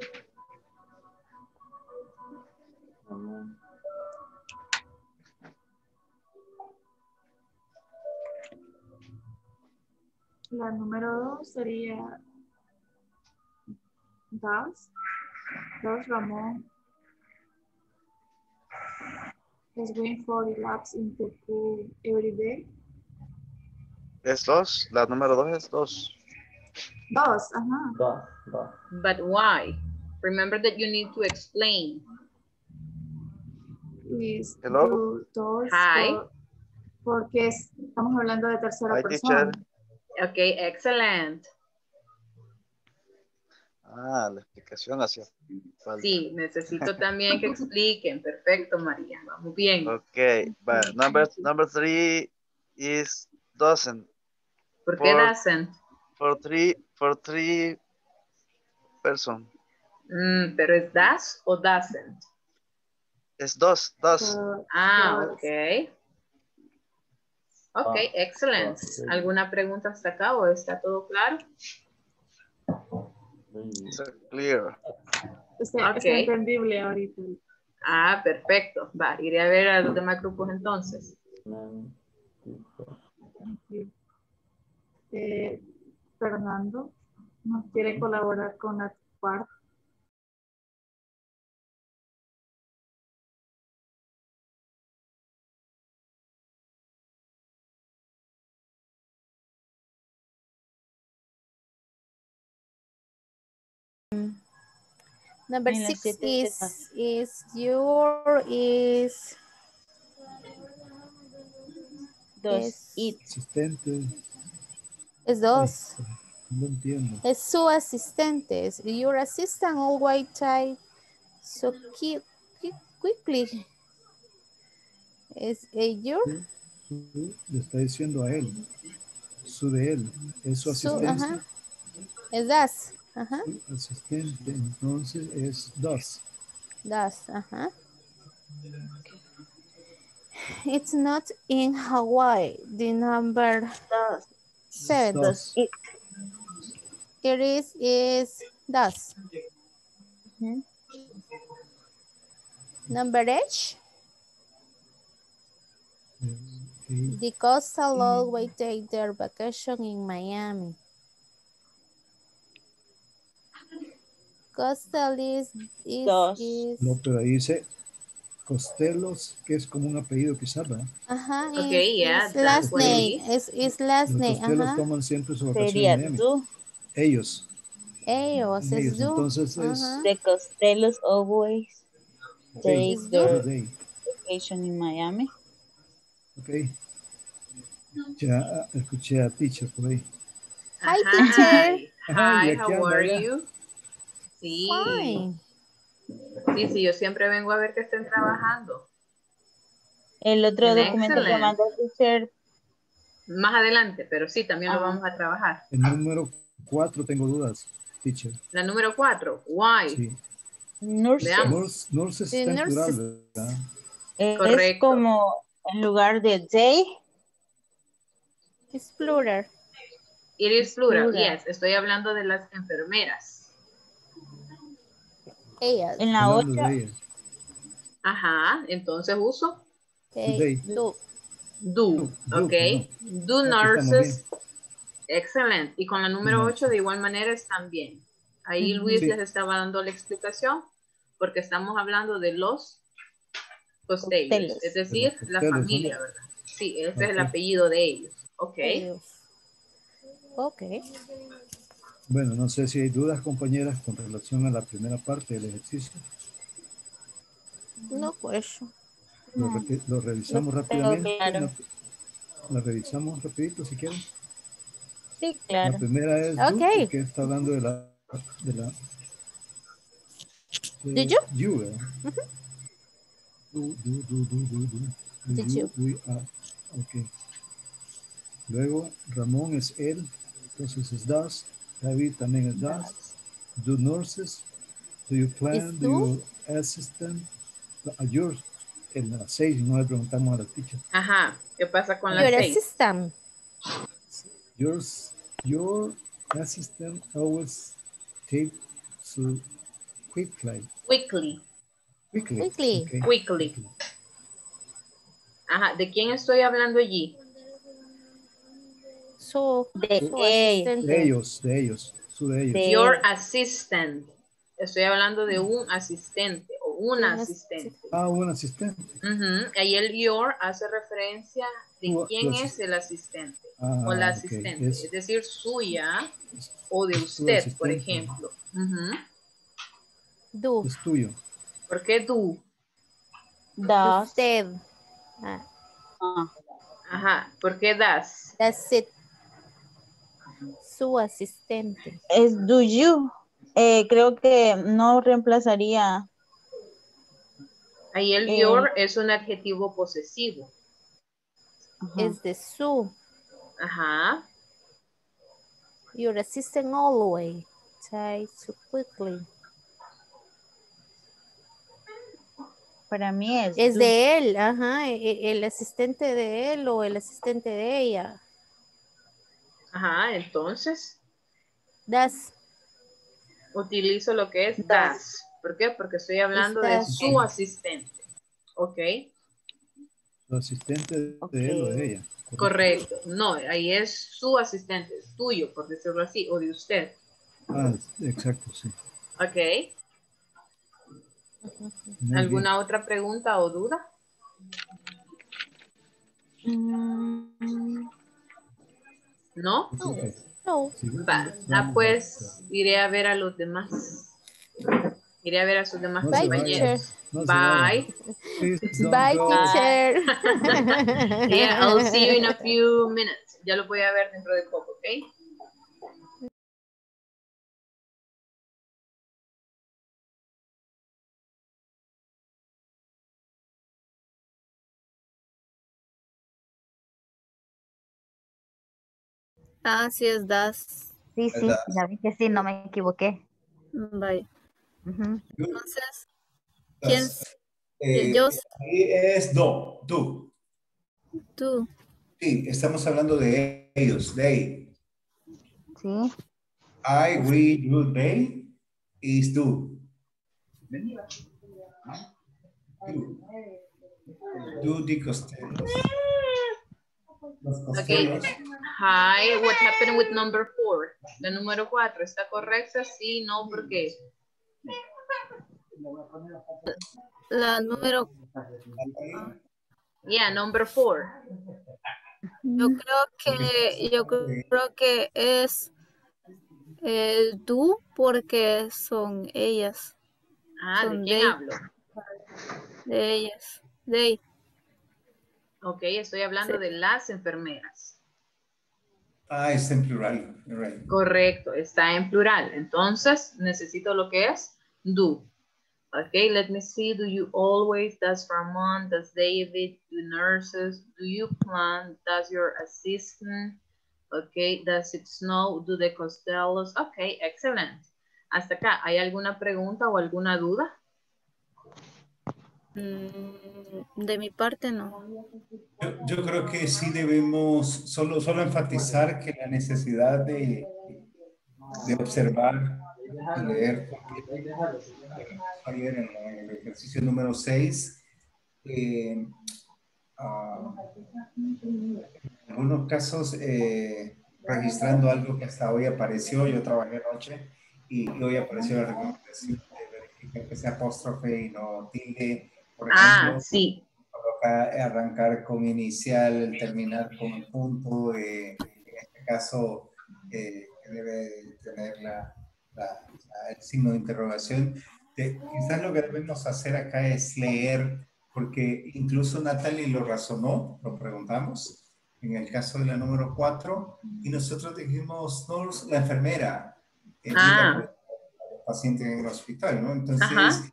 La número 2 sería does Ramón is going for the laps in the pool every day. Es 2, la número 2 es 2. 2, ajá. But why? Remember that you need to explain. Is Hello? Hi. Porque estamos hablando de tercera Hi, persona. teacher. Okay, excellent. Ah, la explicación hacia falta. Sí, necesito también que expliquen. Perfecto, María. Vamos bien. Okay, but number 3 is doesn't. ¿Por qué doesn't? For three person. Pero es does o doesn't. Es does. Okay. Okay, excellent. ¿Alguna pregunta hasta acá o está todo claro? Clear. Está entendible ahorita. Perfecto. Va, iré a ver a los demás grupos entonces. Fernando, ¿nos quiere colaborar con la parte? Number 6 is your is asistente. Es dos. No entiendo. Es su asistente. Es your assistant always type so quickly. Es your. Le está diciendo a él. Su de él. Es su asistente. Ajá. Es das. Ajá. Su asistente. Entonces es dos. Das. Ajá. It's not in Hawaii. The number 7. It is does. Number 8. The coastal always take their vacation in Miami. Coastal is No, pero ahí dice Costellos, que es como un apellido quizás, ¿verdad? Ajá, Okay, yeah, last name. Es last Los name. Costellos Ajá. toman siempre su vacación en Miami. Ellos. Ellos, es do. Entonces es... The Costellos always take their Day. vacation in Miami. Ok. Ya escuché a teacher por ahí. Hi, teacher. Hi, how are you? Sí. Fine. Sí, yo siempre vengo a ver que estén trabajando. El otro documento que mandó teacher. Más adelante, pero sí, también lo vamos a trabajar. El número 4 tengo dudas, teacher. La número 4, why? Sí. Nurses. Nurses está en plural, ¿verdad? Es como en lugar de they. Es plural. It is plural, yes. Estoy hablando de las enfermeras. Ellas. En la 8. Ajá, entonces uso. Do, ok. Do nurses. Excelente. Y con la número 8 de igual manera están bien. Ahí Luis les estaba dando la explicación porque estamos hablando de los costellos, es decir, la familia, ¿verdad? Sí, ese es el apellido de ellos. Ok. Ok. Bueno, no sé si hay dudas, compañeras, con relación a la primera parte del ejercicio. No question. Lo revisamos rápidamente. Claro. Lo revisamos rapidito si quieren. Sí, claro. La primera es do, que está hablando de la Did you? You, do. Did you? We are. Ok. Luego, Ramón es él, entonces es does. David también es does. Do nurses. Do you plan? Do you assistant? Yours. en la 6 no le preguntamos a la teacher. Ajá, ¿qué pasa con la Your 6? assistant. Your assistant always take so quickly. Quickly. Okay. Quickly. Ajá, ¿de quién estoy hablando allí? Su De ellos. Your assistant. Estoy hablando de un asistente o una asistente. Ah, un asistente. Ahí el your hace referencia de quién es el asistente o la asistente. Es decir, suya o de usted, por ejemplo. Do. Es tuyo. ¿Por qué do? Das. Usted. Ajá, ¿por qué das? That's it. Su asistente. Es do you. Creo que no reemplazaría. Ahí el your es un adjetivo posesivo. Es de su. Ajá. Your assistant always takes so quickly. Para mí es de él, ajá, el asistente de él o el asistente de ella. Ajá, entonces. Das. Utilizo lo que es das. ¿Por qué? Porque estoy hablando de su asistente. ¿Ok? Su asistente de él o de ella. Correcto. No, ahí es su asistente, es tuyo, por decirlo así, o de usted. Ah, exacto, sí. Ok. ¿Alguna otra pregunta o duda? ¿No? No. Va. Pues iré a ver a los demás. Iré a ver a sus demás compañeros. Bye. Bye, teacher. Yeah, I'll see you in a few minutes. Ya lo voy a ver dentro de poco, ¿ok? Ah, sí es das. Sí, ya vi que sí, no me equivoqué. Vaya. Entonces, ahí es do, tú. Tú. Sí, estamos hablando de ellos, they. Sí. I, we, you, they is do. Do the Costellos. Los Costellos. Okay. Hi, what happened with number 4? La número 4, ¿está correcta? Sí, no, ¿por qué? La número... Yeah, number 4. Yo creo que es el tú porque son ellas. Ah, son ¿de quién hablo? De ellas. They. Ok, estoy hablando de las enfermeras. Ah, está en plural. Right. Correcto, está en plural. Entonces, necesito lo que es do. Okay, let me see. Do you always? Does Ramon? Does David? Do nurses? Do you plan? Does your assistant? Okay, does it snow? Do the Costellos? Okay, excellent. Hasta acá, ¿hay alguna pregunta o alguna duda? De mi parte, no. Yo creo que sí debemos solo enfatizar que la necesidad de observar y leer ayer en el ejercicio número 6 en algunos casos registrando algo que hasta hoy apareció. Yo trabajé anoche y hoy apareció la recomendación de verificar que sea apóstrofe y no tilde, por ejemplo. Sí. Arrancar con inicial, terminar con un punto, en este caso debe tener el signo de interrogación. Quizás lo que debemos hacer acá es leer, porque incluso Natalie lo razonó, lo preguntamos, en el caso de la número 4, y nosotros dijimos, no, la enfermera, la paciente en el hospital, ¿no? Entonces,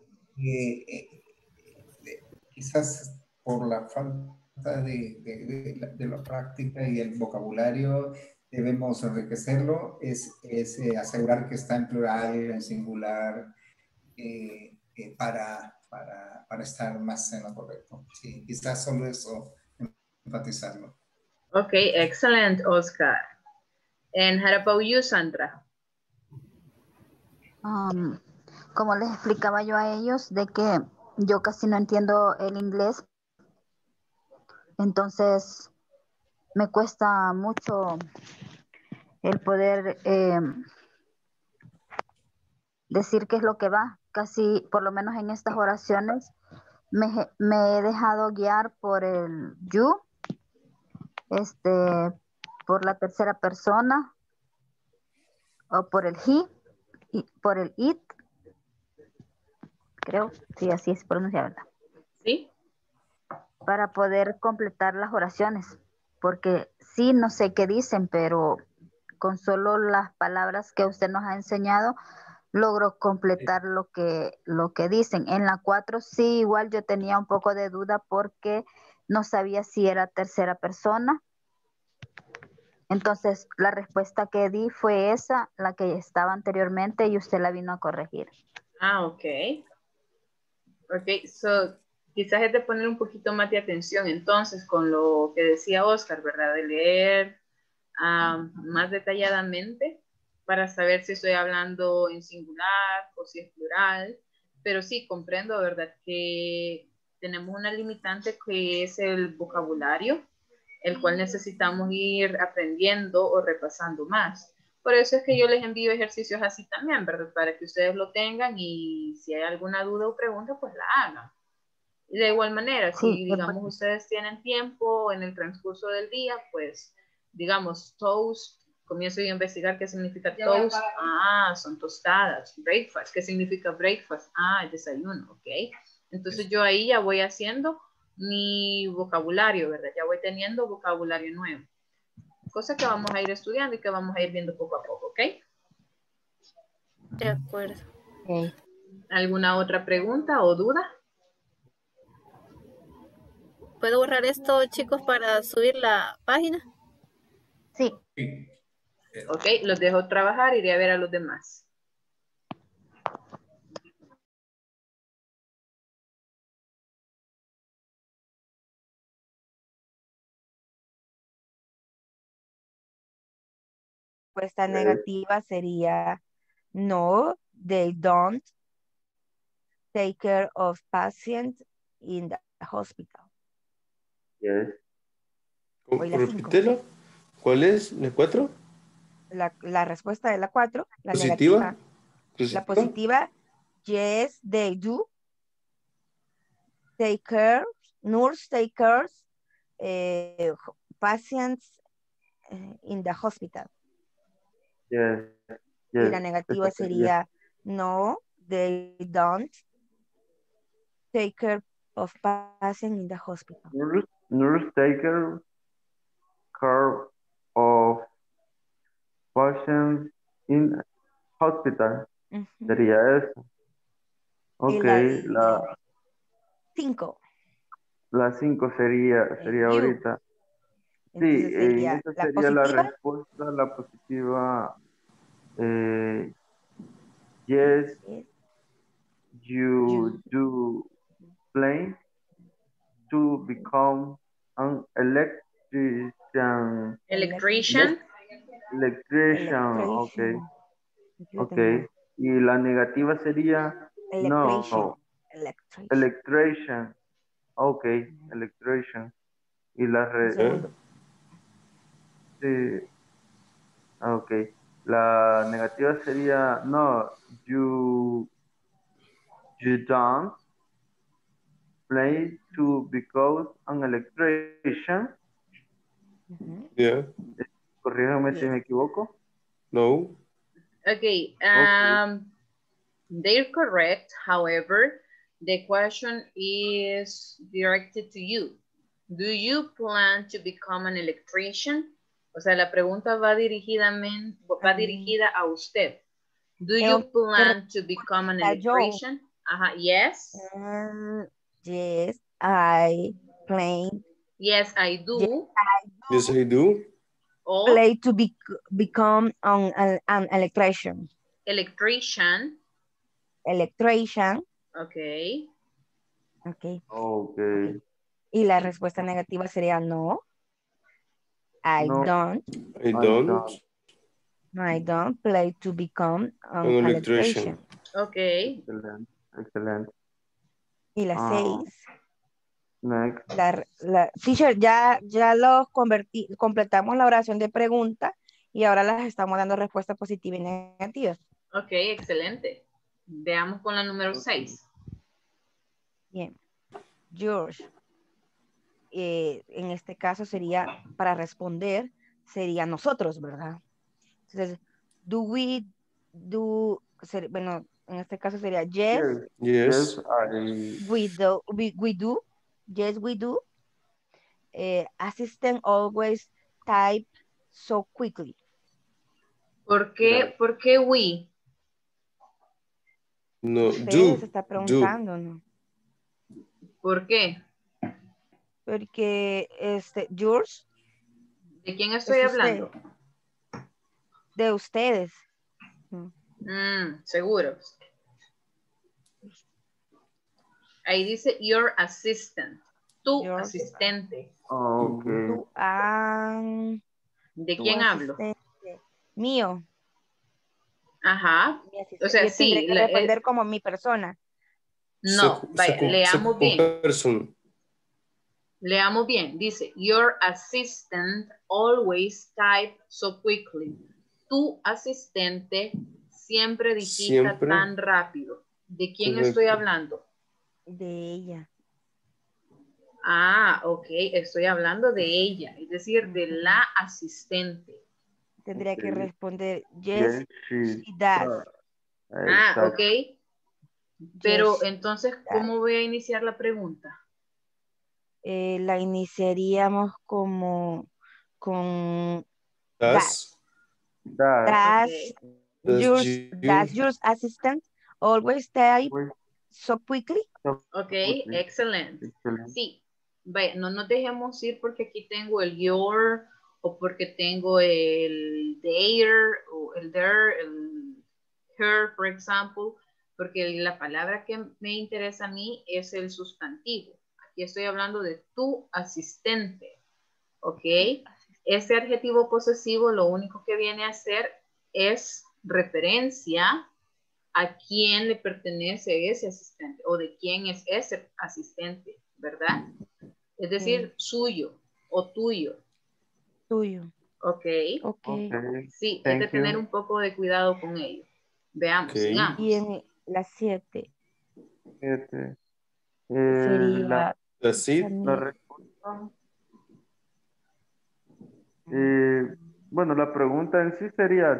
quizás por la falta de la práctica y el vocabulario debemos enriquecerlo, es asegurar que está en plural, en singular, para para estar más en lo correcto. Sí, quizás solo eso, enfatizarlo. Okay, excellent, Oscar. And how about you, Sandra? Como les explicaba yo a ellos, de que yo casi no entiendo el inglés, entonces me cuesta mucho el poder decir qué es lo que va. Casi, por lo menos en estas oraciones, me he dejado guiar por el you, por la tercera persona, o por el he, y por el it. Creo, sí, así es pronunciado, ¿verdad? Sí. Para poder completar las oraciones, porque sí, no sé qué dicen, pero con solo las palabras que usted nos ha enseñado, logro completar lo que dicen. En la 4 sí, igual yo tenía un poco de duda porque no sabía si era tercera persona. Entonces, la respuesta que di fue esa, la que estaba anteriormente, y usted la vino a corregir. Ah, ok. Ok, so, quizás es de poner un poquito más de atención entonces con lo que decía Oscar, ¿verdad? De leer más detalladamente para saber si estoy hablando en singular o si es plural. Pero sí, comprendo, ¿verdad? Que tenemos una limitante que es el vocabulario, el cual necesitamos ir aprendiendo o repasando más. Por eso es que yo les envío ejercicios así también, ¿verdad? Para que ustedes lo tengan y si hay alguna duda o pregunta, pues la hagan. Y de igual manera, si digamos ustedes tienen tiempo en el transcurso del día, pues digamos toast, comienzo yo a investigar qué significa toast. Ah, son tostadas. Breakfast, ¿qué significa breakfast? Ah, desayuno, ok. Entonces yo ahí ya voy haciendo mi vocabulario, ¿verdad? Ya voy teniendo vocabulario nuevo. Cosa que vamos a ir estudiando y que vamos a ir viendo poco a poco, ¿ok? De acuerdo. Okay. ¿Alguna otra pregunta o duda? ¿Puedo borrar esto, chicos, para subir la página? Sí. Ok, los dejo trabajar, iré a ver a los demás. Respuesta negativa sería no, they don't take care of patients in the hospital. Yes. Hoy la 5. Repítelo. ¿Cuál es? ¿La 4? La respuesta de la 4, la ¿Positiva? negativa. La positiva, yes, they do. Take care, nurse take care, patients in the hospital. Yes. Y la negativa sería no, they don't take care of patients in the hospital. Nurse take care of patients in hospital. Sería eso. Ok, la 5. La 5 sería ahorita. Sí, Sería esa la sería la positiva. respuesta, la positiva. Yes, you do plan to become an electrician. Electrician. Okay. Okay. Y la negativa sería no. Electrician. Okay, electrician. Y la sí. Ok. La negativa sería no, you don't plan to become an electrician. Yeah. Corrígame si me equivoco. No. Okay. They're correct. However, the question is directed to you. Do you plan to become an electrician? O sea, la pregunta va dirigida a usted. Do you plan to become an electrician? Yes. Yes, I plan. Yes, I do. Yes, I do. Play to become an electrician. Electrician. Electrician. Okay. Ok. Okay. Y la respuesta negativa sería no. I No. don't. I don't. I don't play to become an An electrician. electrician. Ok. Excelente. Excelente. Y la 6. Next. Teacher, ya completamos la oración de pregunta y ahora las estamos dando respuesta positiva y negativa. Ok, excelente. Veamos con la número 6. Bien. George. En este caso sería, para responder, sería nosotros, ¿verdad? Entonces, bueno, en este caso sería yes. Yes. We do. Yes, we do. Assistant always type so quickly. ¿Por qué we? No, Usted se está preguntando, ¿no? ¿Por qué? Porque yours. ¿De quién estoy hablando? De ustedes. Seguro. Ahí dice your assistant. Tu asistente. Okay. ¿De quién hablo? Mío. Ajá. O sea, yo tendré que responder como mi persona. No, vaya, leamos bien. Leamos bien. Dice, your assistant always type so quickly. Tu asistente siempre digita tan rápido. ¿De quién estoy hablando? De ella. Ah, ok. Estoy hablando de ella, es decir, de la asistente. Tendría que responder, yes, she does. Ah, ok. Pero entonces, ¿cómo voy a iniciar la pregunta? La iniciaríamos como con Does your assistant always type so quickly? Ok, excelente. Sí, vaya, no nos dejemos ir porque aquí tengo el your o porque tengo el their o el their, el her, por ejemplo, porque la palabra que me interesa a mí es el sustantivo. Aquí estoy hablando de tu asistente, ¿ok? Ese adjetivo posesivo lo único que viene a hacer es referencia a quién le pertenece ese asistente o de quién es ese asistente, ¿verdad? Es decir, suyo o tuyo. Tuyo. Ok. Sí, hay que tener un poco de cuidado con ello. Veamos, sigamos. Y en la 7. Sería la respuesta. Bueno, la pregunta en sí sería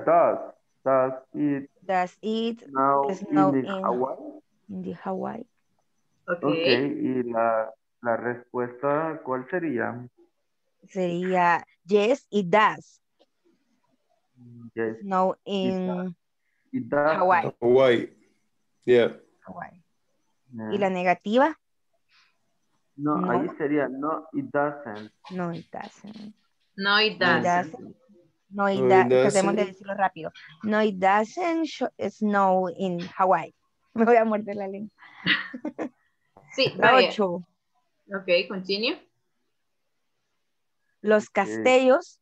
does it snow in Hawaii? In the Hawaii. Okay, y la respuesta, ¿cuál sería? Sería yes, it does. Yes, snow in Hawaii. Hawaii. Yeah. Hawaii. ¿Y la negativa? No, ahí sería no, it doesn't. No, it doesn't. No, it doesn't. No, it doesn't. Tratemos de decirlo rápido. No, it doesn't snow in Hawaii. Me voy a morder la lengua. Sí, la 8. Ok, continue. Los castellos.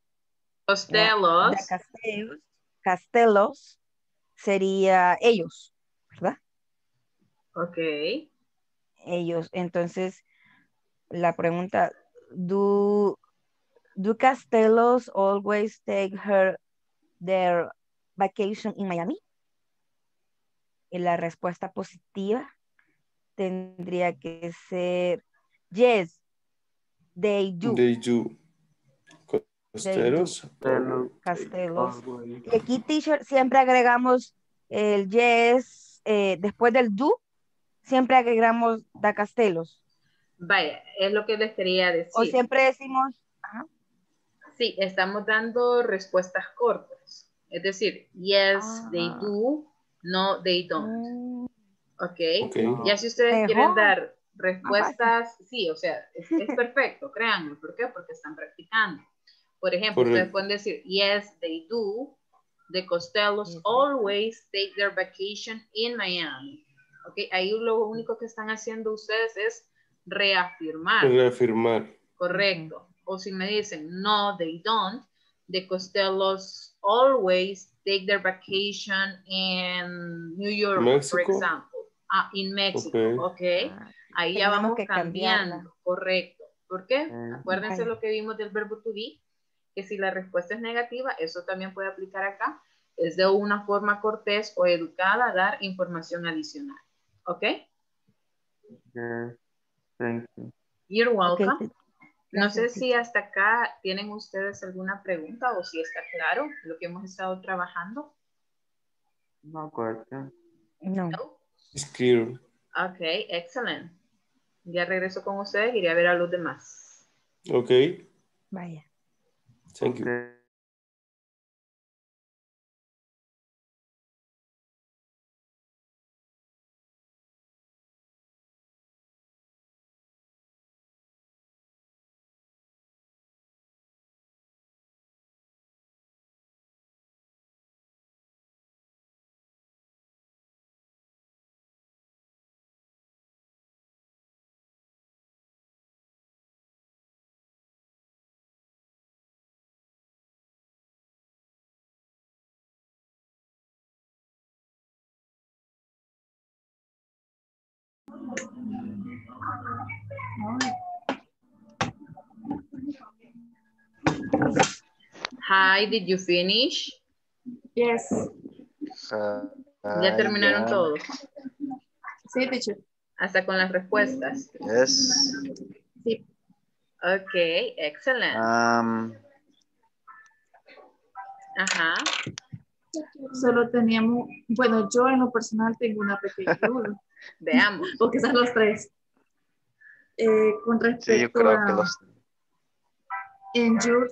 Castelos sería ellos, ¿verdad? Ok. Ellos. Entonces, la pregunta, do Castelos always take their vacation in Miami? Y la respuesta positiva tendría que ser yes, they do. They do. Castelos. Castelos. Y aquí, teacher, siempre agregamos el yes, después del do, siempre agregamos da Castelos. Vaya, es lo que les quería decir. O siempre decimos... Sí, estamos dando respuestas cortas. Es decir, yes, they do, no, they don't. Okay. Ya si ustedes quieren dar respuestas, sí, o sea, es perfecto, créanme. ¿Por qué? Porque están practicando. Por ejemplo, ustedes pueden decir, yes, they do. The Costellos always take their vacation in Miami. Okay. Ahí lo único que están haciendo ustedes es Reafirmar. Reafirmar. Correcto. O si me dicen, no, they don't. The Costellos always take their vacation in New York, for Mexico. example. In Mexico, Okay. ok. Ahí ya Tenemos vamos que cambiando. cambiarla. Correcto. ¿Por qué? Acuérdense Vaya. lo que vimos del verbo to be, que si la respuesta es negativa, eso también puede aplicar acá. Es de una forma cortés o educada dar información adicional. ¿Ok? Thank you. You're welcome. Okay. No sé Gracias, si hasta acá tienen ustedes alguna pregunta o si está claro lo que hemos estado trabajando. No question. No. It's clear. Ok, excelente. Ya regreso con ustedes y iré a ver a los demás. Okay. Vaya. Thank you. Hi, did you finish? Yes. ¿Ya terminaron todos? Sí, teacher. Hasta con las respuestas. Yes. Sí. Ok, excelente. Ajá. Solo teníamos, bueno, yo en lo personal tengo una pequeña duda. Veamos. Porque son los tres. Con respecto Sí, yo creo a que los... en your,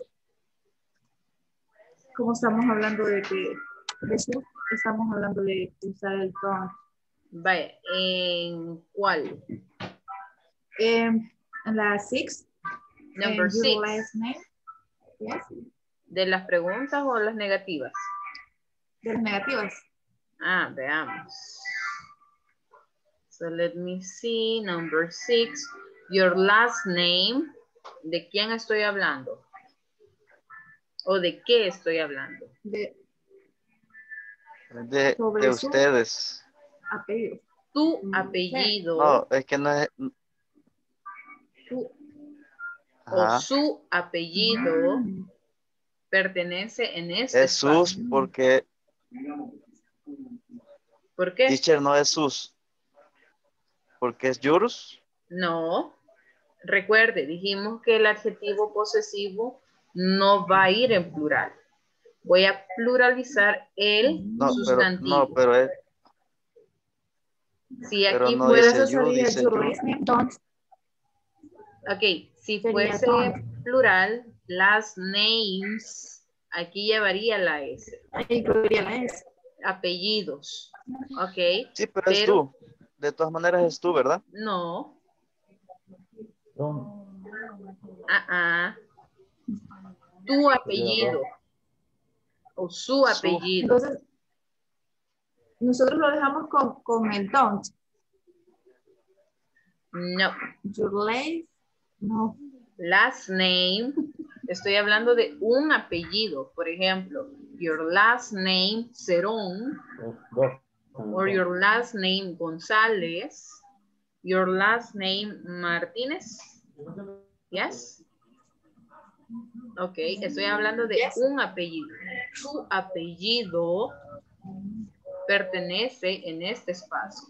como estamos hablando de que estamos hablando de usar el don't. Vaya, ¿en cuál? En la 6. Number 6. Your last name. Yes. ¿De las preguntas o las negativas? De las negativas. Ah, veamos. So let me see. Number 6. Your last name. ¿De quién estoy hablando? ¿O de qué estoy hablando? De ustedes. Apellido. Tu apellido. No, es que no es... O su apellido pertenece en este es sus espacio. porque... ¿Por qué? Teacher no es sus. Porque es yours. No. Recuerde, dijimos que el adjetivo posesivo no va a ir en plural. Voy a pluralizar el sustantivo. Pero es... Si pero aquí no fuese dice you, dice you. Ok, si fuese plural, last names, aquí llevaría la S. Ahí incluiría la S. Apellidos. Ok. Sí, pero es tú. De todas maneras es tú, ¿verdad? No. Don't. Tu apellido. O su apellido. Entonces, nosotros lo dejamos con el don't. No. Your last, no. Last name. Estoy hablando de un apellido. Por ejemplo, your last name Cerón. Or your last name González. Your last name Martínez. Yes. Ok, estoy hablando de un apellido. Tu apellido pertenece en este espacio.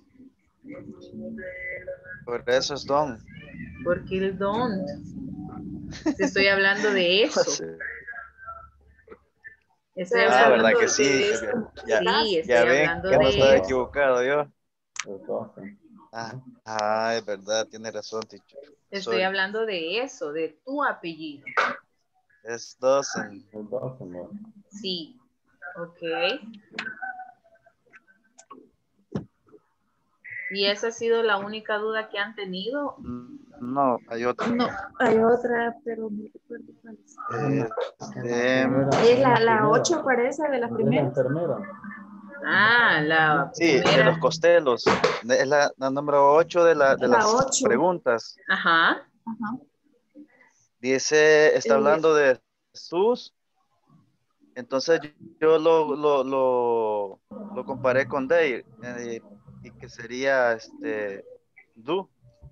Por eso es don. Porque el don't. Te estoy hablando de eso. Estoy hablando verdad que de sí. sí, estoy ya ven hablando que no de estaba eso. equivocado yo. Es verdad, tiene razón, teacher. Estoy hablando de eso, de tu apellido. Es dozen. Sí. Ok. ¿Y esa ha sido la única duda que han tenido? No, hay otra. No, hay otra, pero no recuerdo cuál es. Es Es la 8 parece de la primera. La Sí, de primera. los costelos. Es la número 8 de La las 8. preguntas. Ajá. Ajá. Dice, está hablando de Jesús. Entonces yo lo comparé con they. Y que sería do.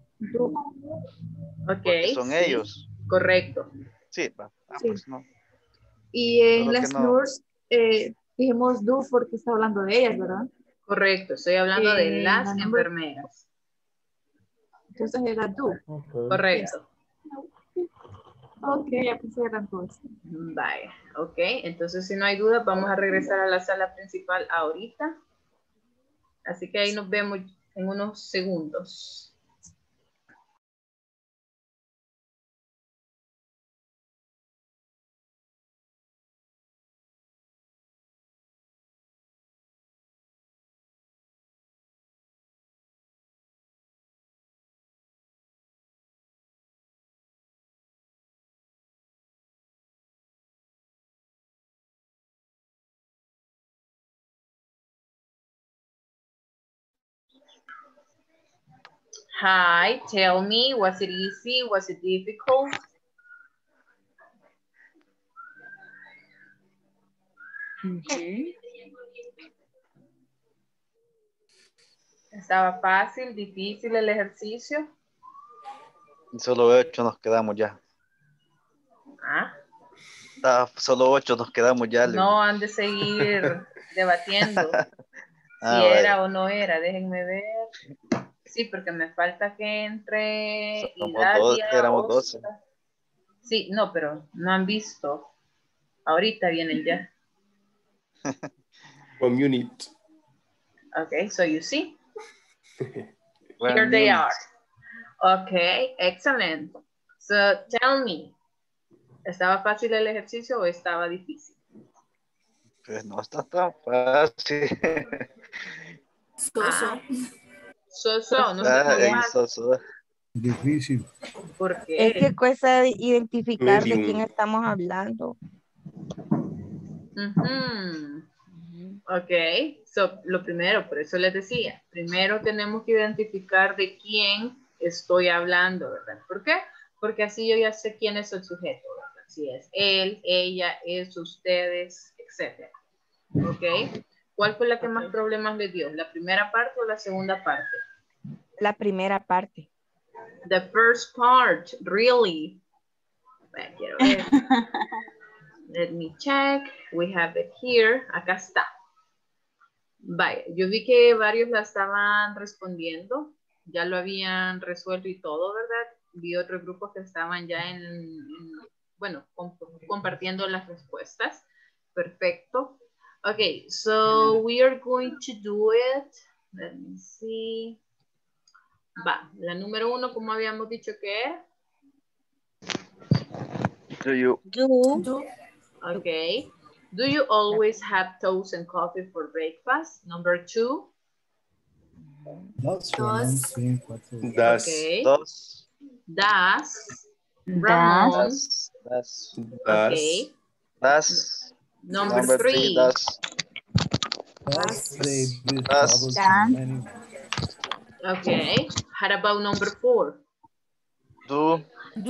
Ok, Porque son sí, ellos. correcto. Sí, Sí. pues no. Y en Solo que las no. nurse dijimos do porque está hablando de ellas, ¿verdad? Correcto, estoy hablando de las La number- enfermeras. Entonces era do. Correcto. Ok, ya pensé eran dos. Vaya, ok. Entonces, si no hay duda, vamos a regresar a la sala principal ahorita. Así que ahí nos vemos en unos segundos. Hi, tell me, was it easy? Was it difficult? ¿Estaba fácil, difícil el ejercicio? Solo 8 nos quedamos ya. Solo 8 nos quedamos ya. No han de seguir debatiendo si era vaya. o no era. Déjenme ver. Sí, porque me falta que entre Éramos 12. Sí, no, pero no han visto. Ahorita vienen ya. 1 minute. Okay, so you see. One Here they minute. are. Okay, excellent. So tell me, ¿estaba fácil el ejercicio o estaba difícil? Pues no está tan fácil. No se So. Difícil. ¿Por qué? Es que cuesta identificar de quién estamos hablando. Ok, so, lo primero, por eso les decía, primero tenemos que identificar de quién estoy hablando, ¿verdad? ¿Por qué? Porque así yo ya sé quién es el sujeto, ¿verdad? Si es él, ella, es, ustedes, etc. ¿Ok? ¿Cuál fue la que más problemas le dio? ¿La primera parte o la segunda parte? La primera parte. The first part, really. Bueno, quiero ver. Let me check. We have it here. Acá está. Vaya, yo vi que varios la estaban respondiendo. Ya lo habían resuelto y todo, ¿verdad? Vi otros grupos que estaban ya bueno, compartiendo las respuestas. Perfecto. Okay, so we are going to do it. Let me see. Va, la número 1, como habíamos dicho que era. Do you? Okay. Do you always have toast and coffee for breakfast? Number 2. Dos. Okay. Das. Ramon. Okay. Number 3. Okay. How about number 4? Do.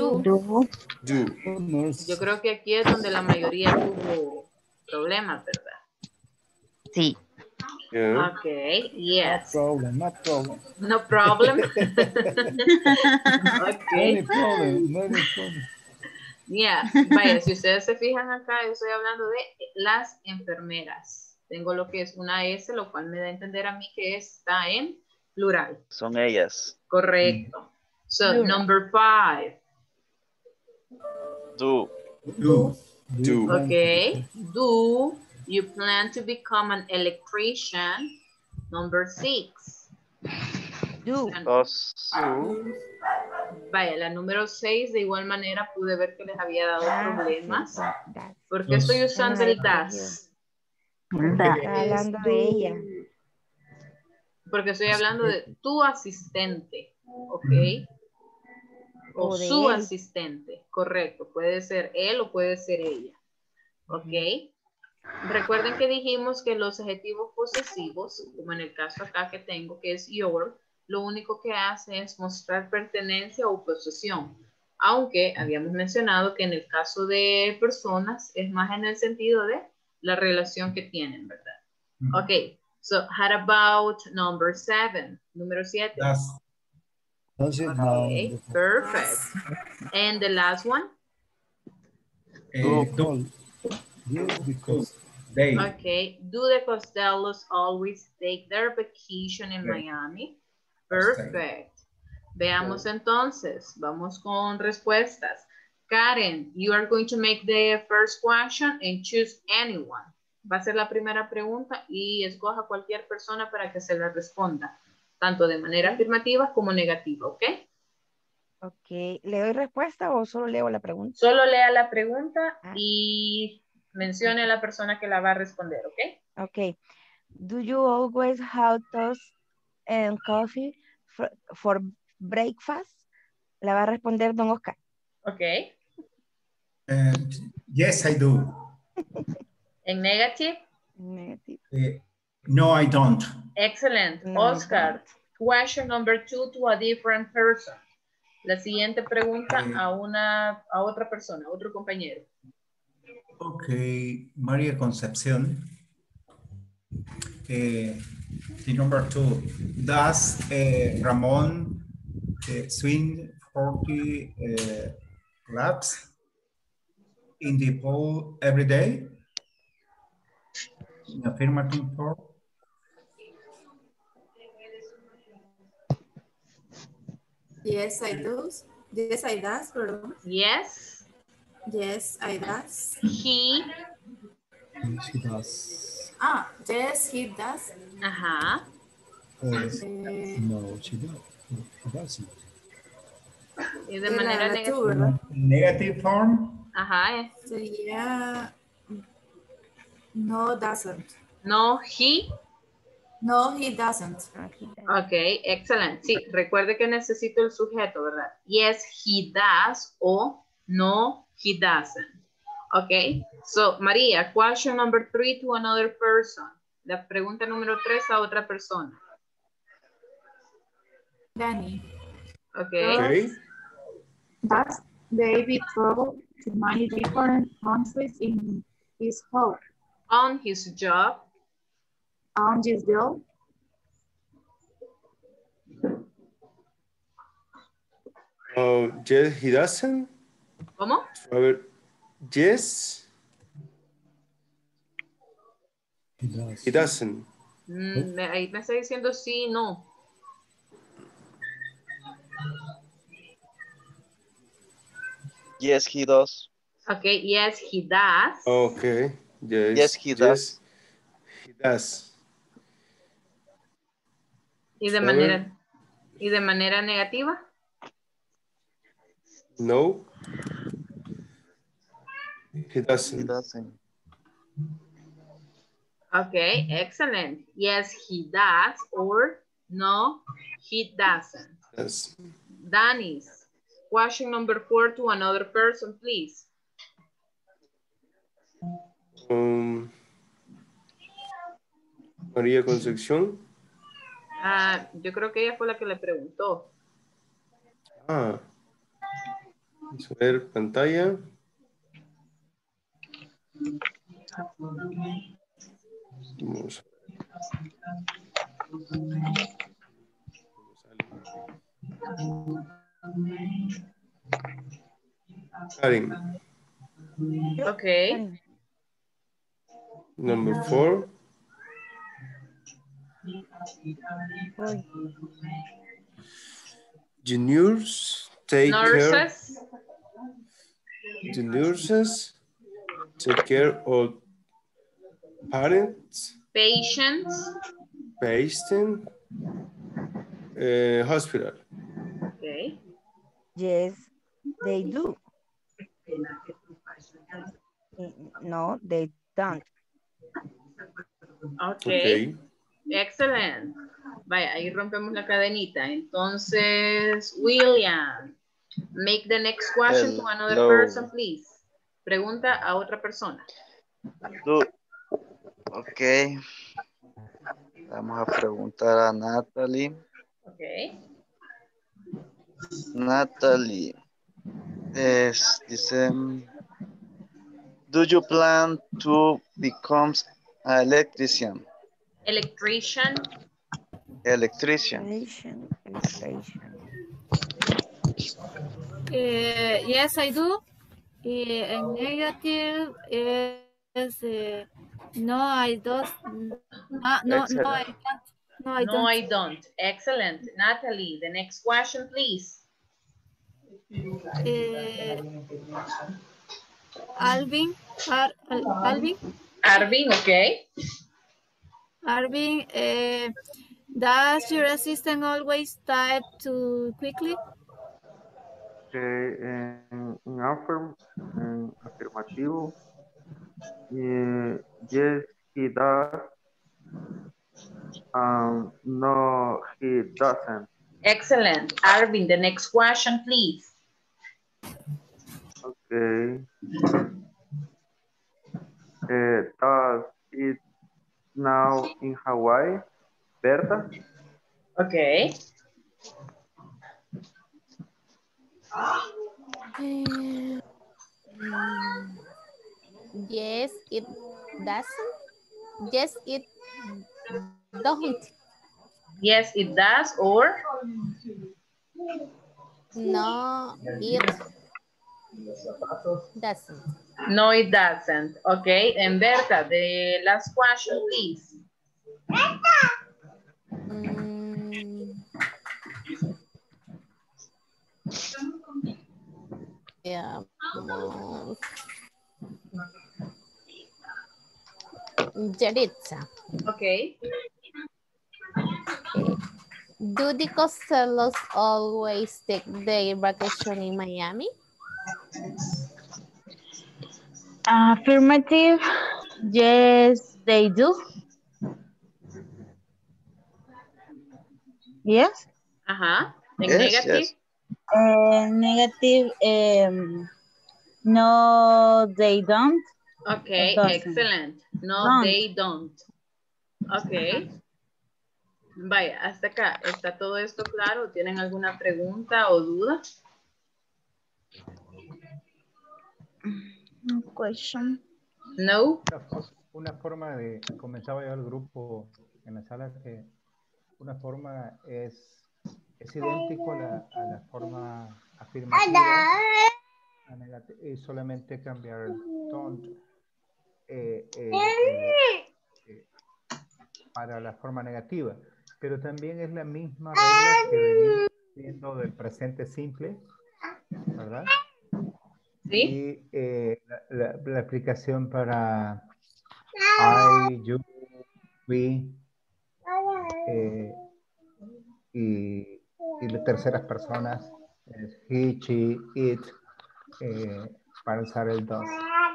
Yo creo que aquí es donde la mayoría tuvo problemas, ¿verdad? Sí. Yeah. Okay, yes. No problem. No problem. Okay. No problem. Yeah, vaya, si ustedes se fijan acá, yo estoy hablando de las enfermeras. Tengo lo que es una S, lo cual me da a entender a mí que está en plural. Son ellas. Correcto. So, number 5. Do. Okay. Do you plan to become an electrician? Number 6. Dos. Vaya, la número 6 de igual manera pude ver que les había dado problemas. ¿Por qué estoy usando el das? Está hablando de ella. Porque estoy hablando de tu asistente, ¿ok? O de su él. asistente, correcto. Puede ser él o puede ser ella, ¿ok? Recuerden que dijimos que los adjetivos posesivos, como en el caso acá que tengo, que es your, lo único que hace es mostrar pertenencia o posesión. Aunque habíamos mencionado que en el caso de personas es más en el sentido de la relación que tienen, ¿verdad? Ok, so how about number 7? Número 7. Does it Okay, perfect. And the last one? Do. Yes, because they. Okay, do the Costellos always take their vacation in Miami? Perfect. Veamos entonces, vamos con respuestas. Karen, you are going to make the first question and choose anyone. Va a ser la primera pregunta y escoja cualquier persona para que se la responda, tanto de manera afirmativa como negativa, ¿ok? Ok, ¿le doy respuesta o solo leo la pregunta? Solo lea la pregunta y mencione a la persona que la va a responder, ¿ok? Ok. Do you always have toast and coffee for breakfast? La va a responder don Oscar. Ok. Yes, I do. ¿En negative? Negative. No, I don't. Excellent. No, Oscar, question number 2 to a different person. La siguiente pregunta a otra persona, a otro compañero. Ok, María Concepción. The number 2. Does Ramón swim 40 laps in the pool every day? Affirmative form. Yes, I do. Yes, I does, perdón. Yes. Yes, I does. He. Yes, he does. Yes, he does. Ajá. No, she does. No, he doesn't. Y de manera negativa. ¿verdad? Negative form. Ajá. Sería no doesn't. No, he. No, he doesn't. Ok, excelente. Sí, recuerde que necesito el sujeto, ¿verdad? Yes, he does o no, he doesn't. Ok, so María, question number 3 to another person. La pregunta número 3 a otra persona. Danny. Ok. Does David travel to many different countries in his home? On his job. On his job? Yes, he doesn't. ¿Cómo? A ver, yes. He does. He doesn't. Ahí me está diciendo sí, no. Yes, he does. Okay, yes, he does. Okay, yes. Yes, he does. He does. ¿Y de manera negativa? No. He doesn't. He doesn't. Okay, excellent. Yes, he does or no, he doesn't. Yes. Danis, question number 4 to another person, please. María Concepción. Yo creo que ella fue la que le preguntó. Vamos a ver pantalla. Vamos. Karen. Okay. Number 4. The nurses take care. The nurses take care of parents, patients, patient, hospital. Okay. Yes, they do. No, they don't. Okay. Excellent. Vaya, ahí rompemos la cadenita. Entonces, William, make the next question to another person, please. Pregunta a otra persona. Ok. Vamos a preguntar a Natalie. Ok. Natalie. Dice, do you plan to become an electrician? Electrician. Electrician. Yes, I do. And negative is no, I don't. No, I Excellent. don't. No, I don't. Excellent. Natalie, the next question, please. Alvin. Alvin. Arvin, okay. Arvin, does your assistant always type too quickly? Okay, en afirmativo. Yes, he does. No, he doesn't. Excellent. Arvin, the next question, please. Okay. Does it now in Hawaii? Berta? Okay. Yes, it doesn't. Yes, it don't. Yes, it does, or? No, it doesn't. No, it doesn't. Okay, and Berta, the last question, please. Yeah. Yaritza. Okay. Do the Costellos always take their vacation in Miami? Affirmative. Yes, they do. Yes. Uh-huh. And Yes, negative? yes. Negative. No, they don't. Okay, excellent. No, Don't. they don't. Okay. Vaya, hasta acá. ¿Está todo esto claro? ¿Tienen alguna pregunta o duda? No question. No. Una forma de, comentaba yo al grupo en la sala, que una forma es idéntico a la forma afirmativa, y solamente cambiar el don't para la forma negativa, pero también es la misma regla que venimos viendo del presente simple, ¿verdad? Sí. Y la aplicación para I, you, we, y las terceras personas, he, she, it, para usar el does.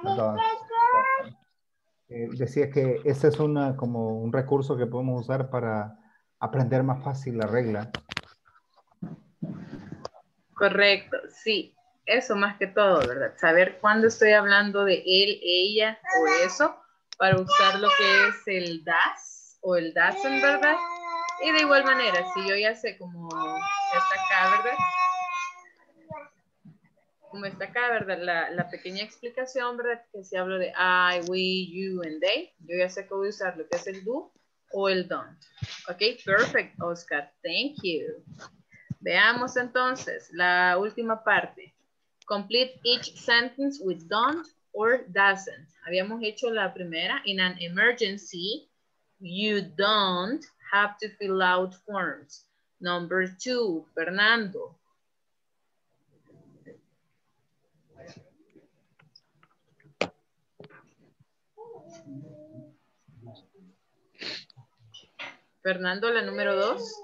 Decía que ese es como un recurso que podemos usar para aprender más fácil la regla. Correcto, sí. Eso más que todo, ¿verdad? Saber cuándo estoy hablando de él, ella o eso, para usar lo que es el das o el doesn't, ¿verdad? Y de igual manera, si yo ya sé cómo está acá, ¿verdad? Como está acá, ¿verdad? La pequeña explicación, ¿verdad? Que si hablo de I, we, you, and they, yo ya sé que voy a usar lo que es el do o el don't. Ok, perfect, Oscar. Thank you. Veamos entonces la última parte. Complete each sentence with don't or doesn't. Habíamos hecho la primera. In an emergency, you don't have to fill out forms. Number 2, Fernando. Fernando, la número 2.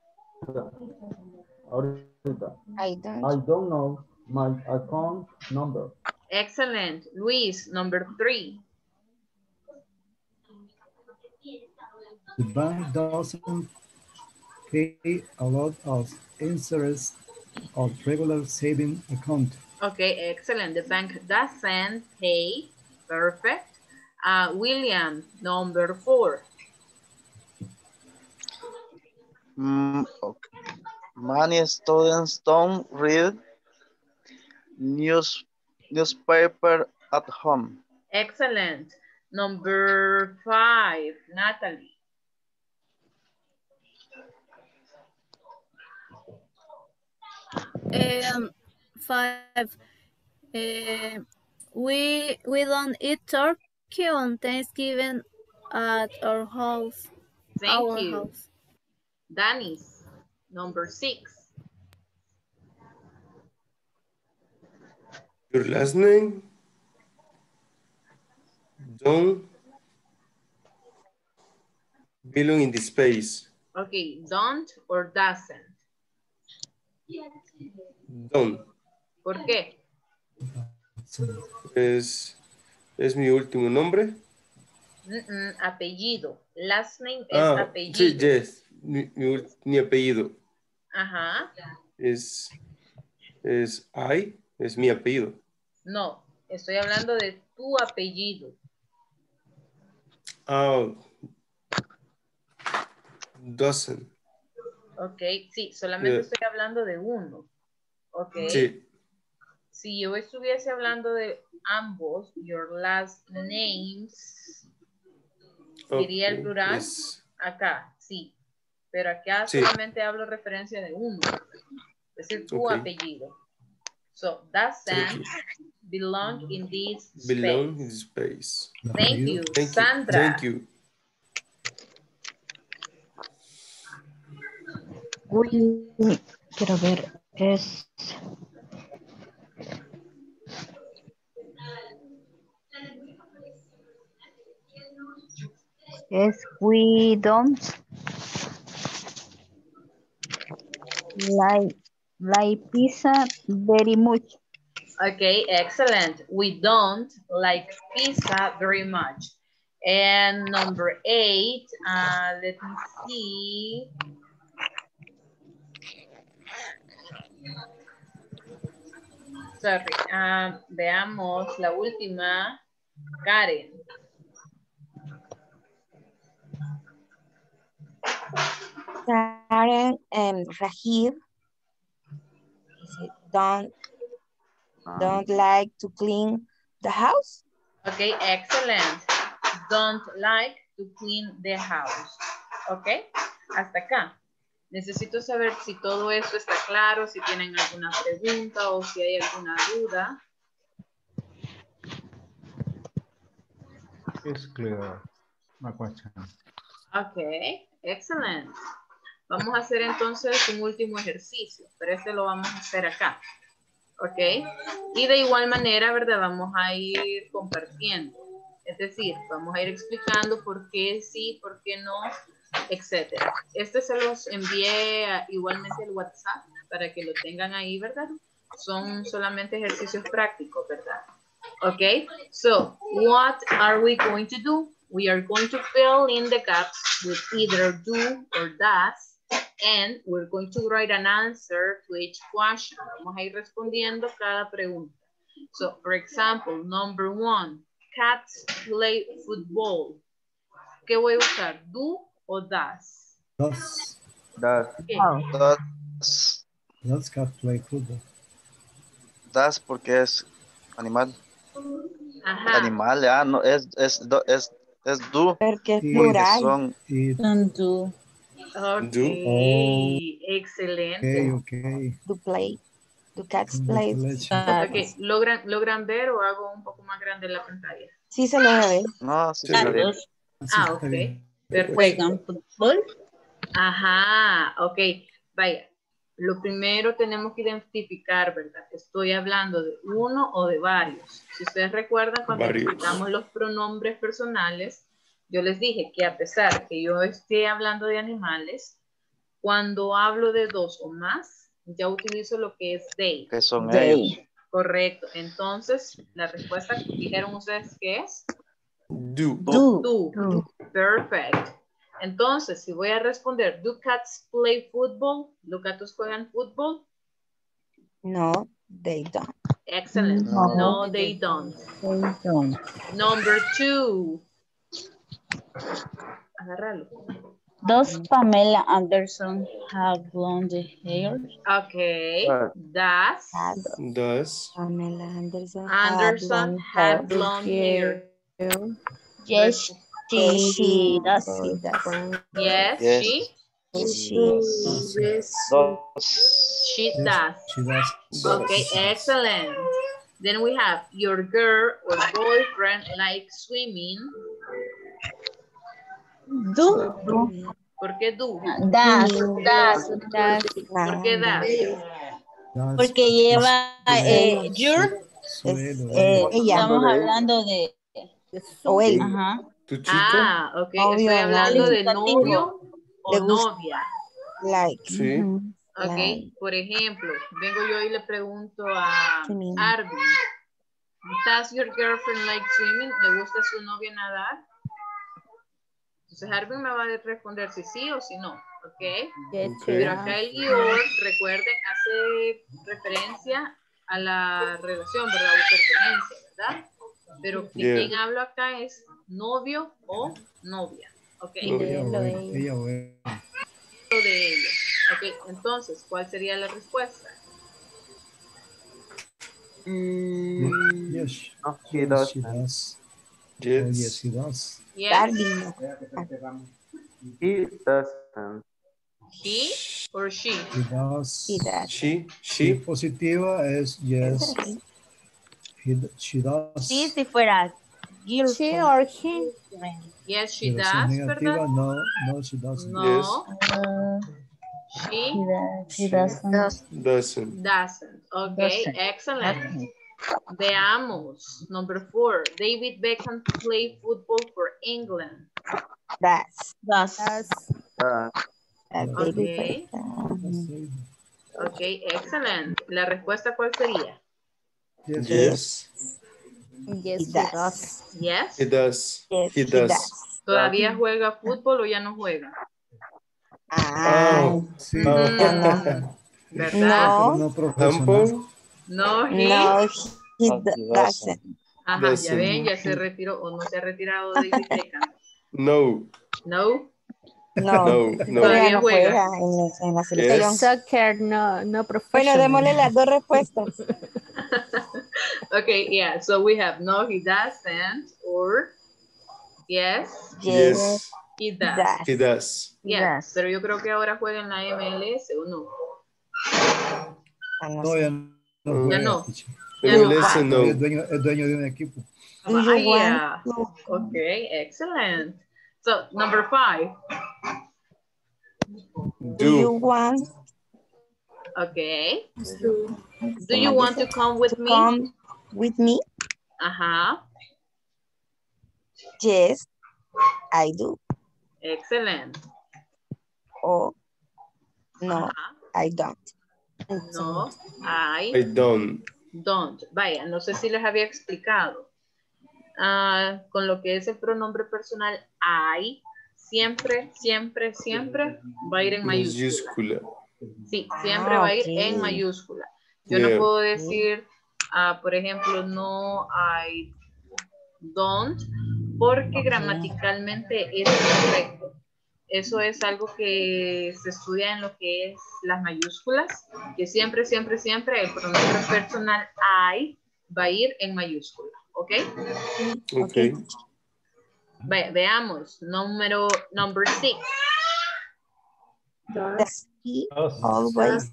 I don't know my account number. Excellent. Luis, number 3. The bank doesn't pay a lot of interest on regular saving account. Okay, excellent. The bank doesn't pay. Perfect. William, number 4. Okay. Many students don't read newspaper at home. Excellent. Number 5, Natalie. 5. We don't eat turkey on Thanksgiving at our house. Thank you. Danis, number 6. Your last name? Don't belong in the space. Okay, don't or doesn't. Don't. ¿Por qué? Es mi último nombre. Apellido. Last name es apellido. Sí, yes. Mi apellido. Ajá. Es mi apellido. No, estoy hablando de tu apellido. Doesn't. Ok, sí, solamente estoy hablando de uno. Ok. Sí. Si yo estuviese hablando de ambos, your last names, sería el plural acá, sí. Pero acá solamente hablo referencia de uno. Es decir, tu apellido. So, doesn't belong in this space. Belong in this space. Thank you, Sandra. Thank you. Quiero ver, we don't like pizza very much. Okay, excellent. We don't like pizza very much. And number 8, let me see. Sorry, veamos la última. Karen. Karen and Rahib don't like to clean the house. Okay, excellent. Don't like to clean the house. Okay, hasta acá. Necesito saber si todo esto está claro, si tienen alguna pregunta o si hay alguna duda. It's clear. No question. Ok, excelente. Vamos a hacer entonces un último ejercicio, pero este lo vamos a hacer acá. Ok, y de igual manera, ¿verdad? Vamos a ir compartiendo. Es decir, vamos a ir explicando por qué sí, por qué no, etcétera. Este se los envié igualmente al WhatsApp para que lo tengan ahí, ¿verdad? Son solamente ejercicios prácticos, ¿verdad? Okay, so what are we going to do? We are going to fill in the gaps with either do or does, and we're going to write an answer to each question. Vamos a ir respondiendo cada pregunta. So, for example, number 1, cats play football. ¿Qué voy a usar? ¿Do o does? Does. Okay. Does cat play football? Does porque es animal. Ajá. Animal, ya, no, es do. Porque es plural. Son do. Ok, excelente. Okay. Do play. Do cats play. Ok, ¿logran ver o hago un poco más grande la pantalla? Sí se lo ve. No, sí está bien. Ah, ok. Perfecto. ¿Juegan fútbol? Ajá, ok. Vaya, lo primero tenemos que identificar, ¿verdad? Estoy hablando de uno o de varios. Si ustedes recuerdan, cuando explicamos los pronombres personales, yo les dije que a pesar que yo esté hablando de animales, cuando hablo de dos o más, ya utilizo lo que es they. Que son ellos. Correcto. Entonces, la respuesta que dijeron ustedes, ¿qué es? Do. Do. Perfect. Entonces, si voy a responder, ¿do cats play football? ¿Los gatos juegan fútbol? No. They don't. Excellent. No, they don't. They don't. Number 2. Agárralo. Does Pamela Anderson have blonde hair? Okay. Does Pamela Anderson have blonde hair? Yes, she does. Yes, Yes. She does. Okay, excellent. Then we have your girl or boyfriend likes swimming. Do. ¿Por qué do? Das. ¿Por qué das? Porque lleva your. Estamos hablando de. O él. Ajá. ¿Tu chico? Ok. Estoy hablando de novio o novia. Like. Sí. Ok. Por ejemplo, vengo yo y le pregunto a Arvin. ¿Does your girlfriend like swimming? ¿Le gusta a su novia nadar? Entonces Arvin me va a responder si sí o si no, ¿ok? Pero acá el guión, recuerden, hace referencia a la relación, ¿verdad? O pertenencia, ¿verdad? Pero de quien hablo acá es novio o novia, ¿ok? Ella o él. De ella. Ok, entonces, ¿cuál sería la respuesta? Yes. He does. Yes, he does. Yes. He doesn't. He or she? He does. She. Si positiva es yes. She does. Sí, si fuera girlfriend. She or he. Yes, she Pero does, si es negativa, ¿verdad? no, she doesn't. No. She doesn't. Doesn't. Okay, excellent. Veamos. Number 4. David Beckham play football for England. Does. Okay. Okay, excellent. ¿La respuesta cuál sería? Yes. Yes, he does. Yes. He does. Yes, He does. ¿Todavía juega fútbol o ya no juega? Sí. ¿Verdad? No profesional. No, he doesn't. Ajá, ya ven, ya se retiró o no se ha retirado David Beckham. No. No. Todavía juega en la selección. Soccer, no professional. Bueno, démosle las dos respuestas. Okay, yeah, so we have no, he doesn't, or yes, he does. He does. Yes, pero yo creo que ahora juega en la MLS o no. No, ya no. Ya no. MLS no. Es dueño de un equipo. Vaya. Okay, excellent. So, number 5. Do you want? Okay. Do you want to come with me? Come with me? Yes, I do. Excellent. Oh, no, I don't. No, I don't. Vaya, no sé si les había explicado. Con lo que es el pronombre personal I, siempre va a ir en mayúscula. Sí, siempre va a ir en mayúscula. Yo no puedo decir, por ejemplo, no, I don't, porque gramaticalmente es incorrecto. Eso es algo que se estudia en lo que es las mayúsculas, que siempre el pronombre personal I va a ir en mayúscula. ¿Ok? Ok. Veamos. Number 6. Does he always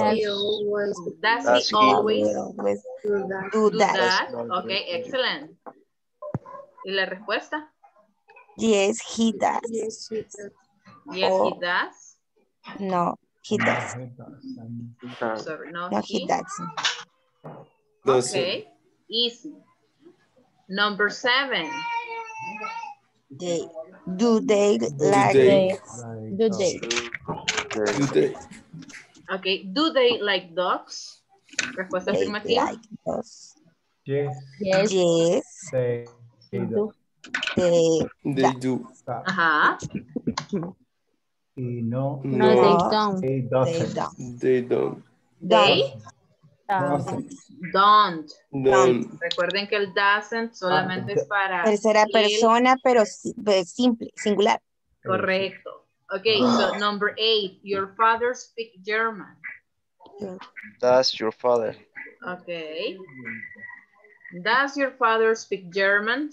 do that? Ok, excellent. ¿Y la respuesta? Yes, he does. Yes, he does. No, he doesn't. Sorry, no, he doesn't. Okay, easy. Number 7. Do they like? Okay, do they like dogs? Respuesta afirmativa. Like dogs. Yes. They do. They do. Ajá. Y no. No, they don't. They doesn't. They don't. They Don't. Don't. Recuerden que el doesn't solamente es para tercera él. persona, pero simple, singular. Correcto. Okay, so number 8. Your father speaks German. Does your father? Okay. Does your father speak German?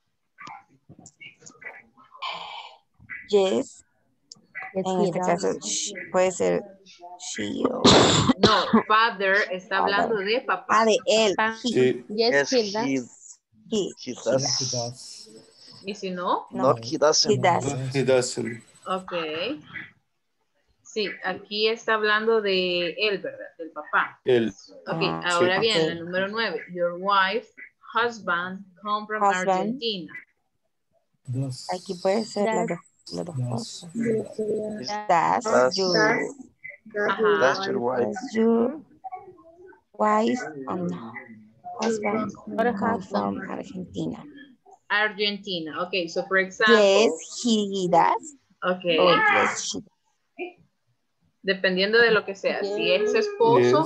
Yes. Yes, En he este does. caso, puede ser she o... No, father está hablando de papá. Ah, de él. Sí. Yes, he does. He does. ¿Y si no? No, he doesn't. He does. He doesn't. Ok. Sí, aquí está hablando de él, ¿verdad? Del papá. Él. Ok, Ah, ahora sí. bien, Ok. la número 9. Your wife, husband, come from Husband. Argentina. Dos. Aquí puede ser las dos Dos. cosas. Does. Does your Ajá. Does your wife? Does your wife husband come from Argentina? Argentina. Ok, so for example. Yes, he does. Ok. Or yes, she does. Dependiendo de lo que sea. Si es esposo.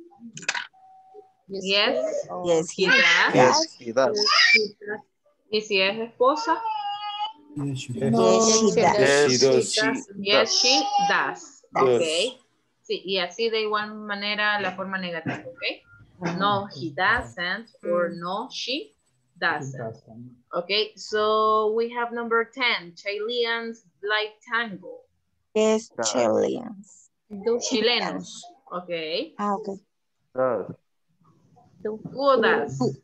Yes. Yes. Yes, he he does. Yes, he does. Y si es esposa. Yes, she Yes, does. she does. She Yes, does. Yes, she does. Does. Ok. Sí, y así de igual manera la forma negativa, ¿ok? No, he doesn't, or no, she doesn't. Okay, so we have number 10. Chileans like tango. Yes, Chileans. Chilenos. Okay. Ah, okay. Does. Who does?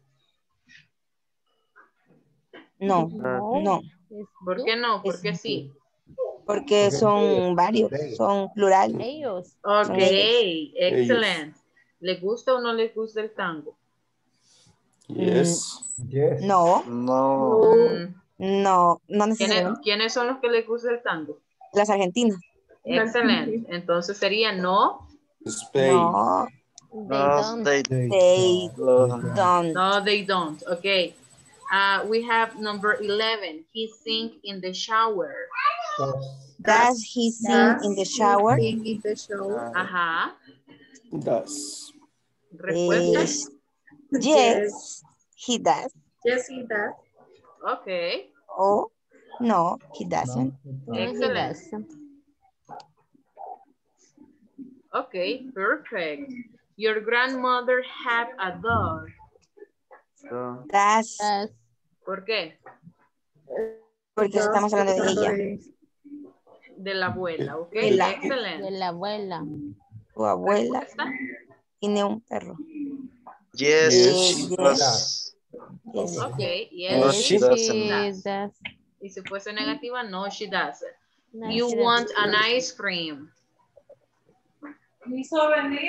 No, Does. no, ¿Por qué no? ¿Por qué sí? porque son varios, son plural. Ellos. Ok, ellos. excelente. ¿Le gusta o no le gusta el tango? Yes. Yes. No, No. no, no necesariamente. ¿Quiénes son los que les gusta el tango? Las argentinas. Excelente. Entonces sería no. Spain. No, They don't. they don't. No, they don't. Okay. We have number 11. He sings in the shower. Does he sing in the shower? Ajá. Does. Respuesta. Yes, he does. Yes, he does. Okay. Oh, no, he doesn't. No, he Excellent. doesn't. Okay, perfect. Your grandmother had a dog. Does, ¿Por qué? porque estamos hablando de ella. De la abuela, ok. De la- Excelente. De la abuela. Tu abuela ¿Respuesta? tiene un perro. Yes, Yes, she yes. does. Yes. Ok, No, yes, she doesn't. does. Y si fuese negativa, no, she doesn't. No, You she want doesn't. an ice cream. ¿Hizo venir?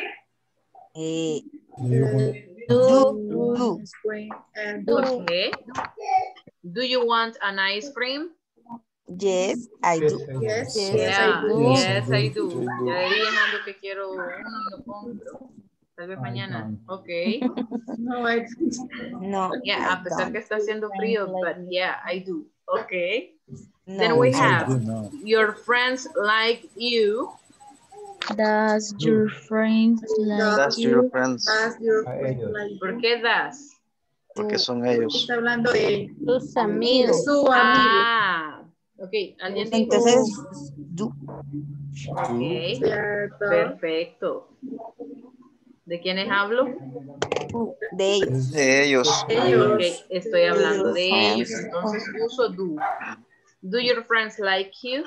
Do. Okay. Do you want an ice cream? Yes, I do. Yes, Yeah, I do. yes, I do. I do. Ya de ahí dejando que quiero uno y lo compro. Tal vez mañana. Ok. No, I don't. No, Yeah, a I pesar que don't. está haciendo frío, but yeah, I do. Okay. No, Then we Yes, I have do now. your friends like you. Does your friends like That's you? your friends. Ask your A friend ellos. like ¿Por qué das? Porque son ellos. Está hablando de Tus amigos. su amigo. Ah, ok. ¿Alguien dijo? Entonces, do. Ok. Cierto. Perfecto. ¿De quiénes hablo? De ellos. De ellos. Ok, estoy hablando de Friends. ellos. Entonces uso do. Do your friends like you?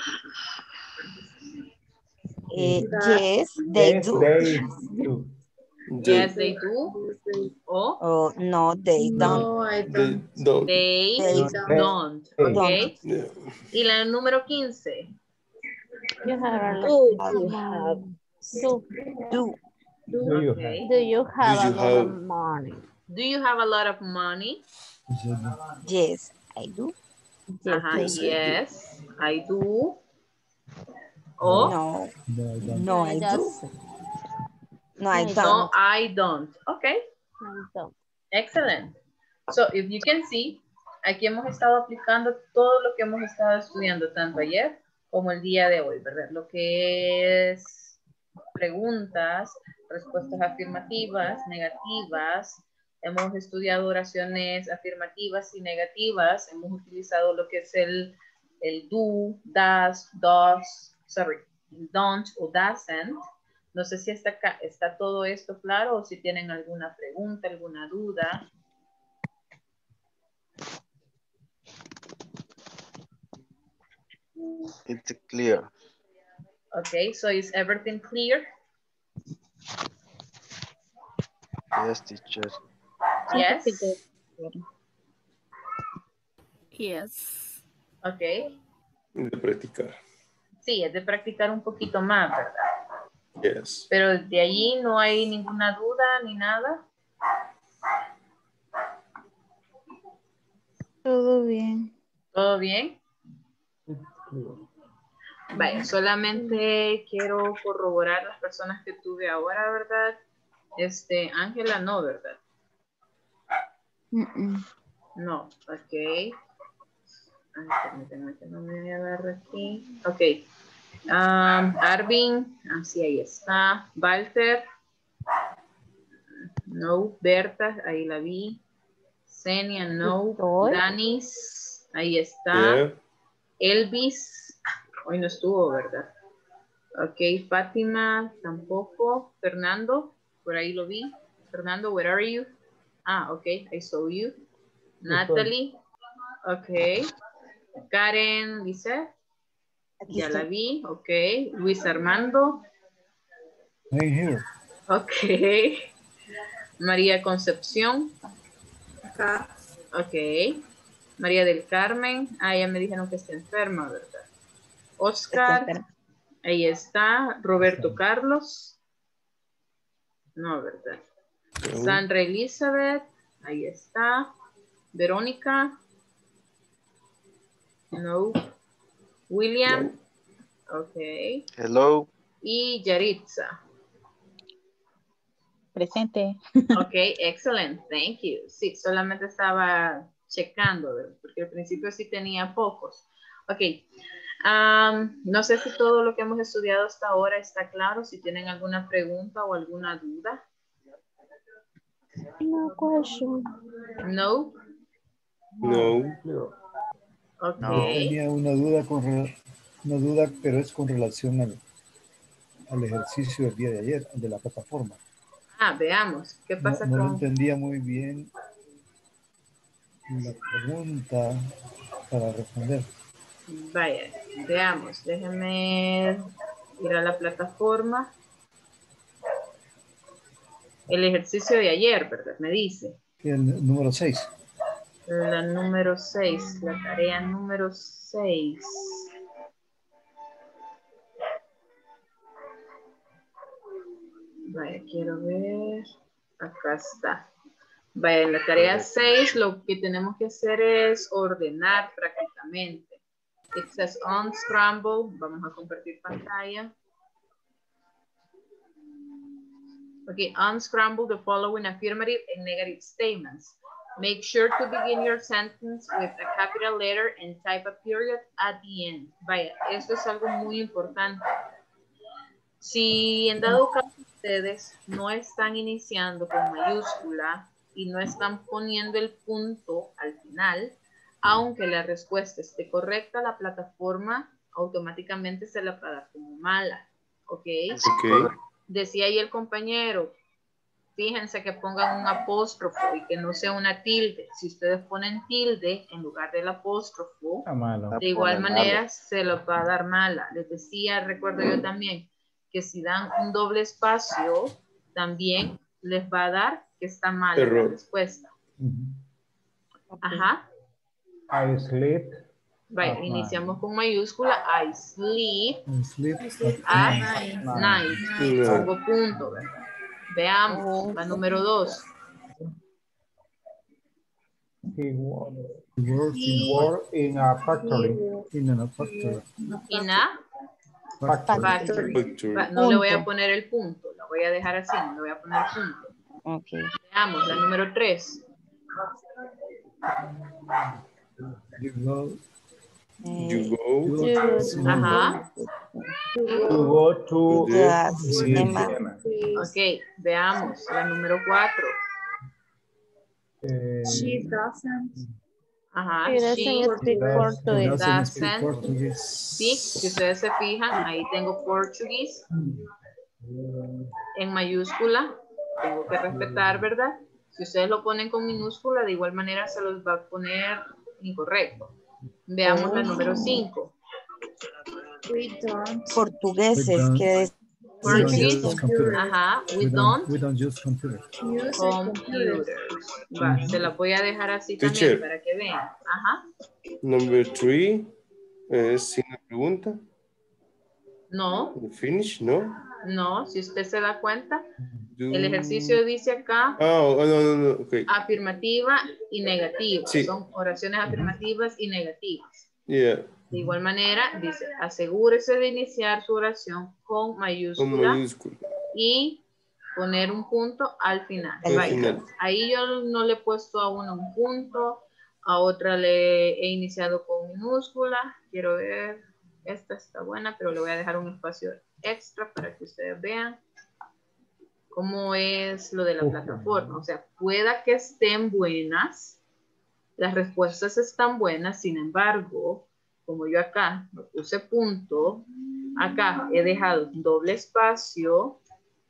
Yes, they Yes, do. they do. Yes, they do. O Oh, no, they don't. No, I They don't. don't. they They don't. Ok. don't. Yeah. Y la número 15. You have a lot Do. of money. Do. Do you Okay. have? Do you have you a lot of have- money? Do you have a lot of money? Yes, I do. Ajá, Yes, I do. yes, I do. O No, No, I don't. no, I do. No, I no, don't. I don't. Okay. I don't. Excellent. So, if you can see, aquí hemos estado aplicando todo lo que hemos estado estudiando, tanto ayer como el día de hoy, ¿verdad? Lo que es preguntas, respuestas afirmativas, negativas. Hemos estudiado oraciones afirmativas y negativas. Hemos utilizado lo que es el do, does, don't o doesn't. No sé si está todo esto claro o si tienen alguna pregunta, alguna duda. It's clear. Okay, so is everything clear? Yes, teacher. Yes. Yes. Okay. De practicar. Sí, es de practicar un poquito más, ¿verdad? Yes. Pero de allí no hay ninguna duda ni nada. Todo bien. ¿Todo bien? Vaya, solamente quiero corroborar las personas que tuve ahora, ¿verdad? Ángela no, ¿verdad? No, ok. Ay, permítanme que no me agarre aquí. Ok. Arvin, así ahí está. Walter. No. Berta, ahí la vi. Senia, no. Danis, ahí está. Yeah. Elvis, hoy no estuvo, ¿verdad? Ok, Fátima, tampoco. Fernando, por ahí lo vi. Fernando, where are you? Ah, ok, I saw you. Natalie, ok. Karen, Lizeth, ya la vi, ok. Luis Armando. I'm here. Ok. María Concepción. Acá. Ok. María del Carmen. Ah, ya me dijeron que está enferma, ¿verdad? Oscar. Ahí está. Roberto Carlos. No, ¿verdad? Sandra Elizabeth. Ahí está. Verónica. No. William. Ok. Hello. Y Yaritza. Presente. Ok, excelente, thank you. Sí, solamente estaba checando, ¿verdad? Porque al principio sí tenía pocos. Ok, no sé si todo lo que hemos estudiado hasta ahora está claro, si tienen alguna pregunta o alguna duda. No question. No. No. Ok. Yo tenía una duda, pero es con relación al ejercicio del día de ayer, de la plataforma. Ah, veamos, ¿qué pasa no con...? No entendía muy bien la pregunta para responder. Vaya, veamos, déjenme ir a la plataforma. El ejercicio de ayer, ¿verdad? Me dice. El número 6. La número 6, la tarea número 6. Vaya, quiero ver. Acá está. Vaya, en la tarea 6 lo que tenemos que hacer es ordenar prácticamente. It says unscramble. Vamos a compartir pantalla. Okay, unscramble the following affirmative and negative statements. Make sure to begin your sentence with a capital letter and type a period at the end. Vaya, esto es algo muy importante. Si en dado caso ustedes no están iniciando con mayúscula y no están poniendo el punto al final, aunque la respuesta esté correcta, la plataforma automáticamente se la va a dar como mala. ¿Ok? Decía ahí el compañero, fíjense que pongan un apóstrofo y que no sea una tilde. Si ustedes ponen tilde en lugar del apóstrofo, de igual manera se lo va a dar mala. Les decía, recuerdo yo también, que si dan un doble espacio, también les va a dar que está mala la respuesta. Ajá. I sleep. Vaya, iniciamos con mayúscula. I sleep at night. Pongo punto, ¿verdad? Veamos, la número 2. He worked in a factory. In a factory. In a factory. No le voy a poner el punto, lo voy a dejar así, no le voy a poner punto. Okay. Veamos, la número 3. You go. Ajá. To go to the cinema. Ok, veamos la número 4. She doesn't. Ajá, She doesn't speak Portuguese. doesn't speak. Si ustedes se fijan, ahí tengo Portuguese en mayúscula. Tengo que respetar, ¿verdad? Si ustedes lo ponen con minúscula, de igual manera se los va a poner incorrecto. Veamos la número 5. We don't. Portugueses, quiere decir. Portuguese. Ajá, we don't use computers. computers. Va, se la voy a dejar así Teacher. también para que vean. Ajá. Number 3 es sin la pregunta. No, Finish, ¿no? no, si usted se da cuenta, el ejercicio dice acá no, ok. afirmativa y negativa. Sí. Son oraciones afirmativas y negativas. Yeah. De igual manera, dice, asegúrese de iniciar su oración con Con mayúscula mayúscula. y poner un punto al final. Al Vaya. final. Ahí yo no le he puesto a una un punto, a otra le he iniciado con minúscula. Quiero ver, esta está buena, pero le voy a dejar un espacio extra para que ustedes vean cómo es lo de la plataforma. O sea, pueda que estén buenas, las respuestas están buenas, sin embargo, como yo acá me puse punto, acá he dejado doble espacio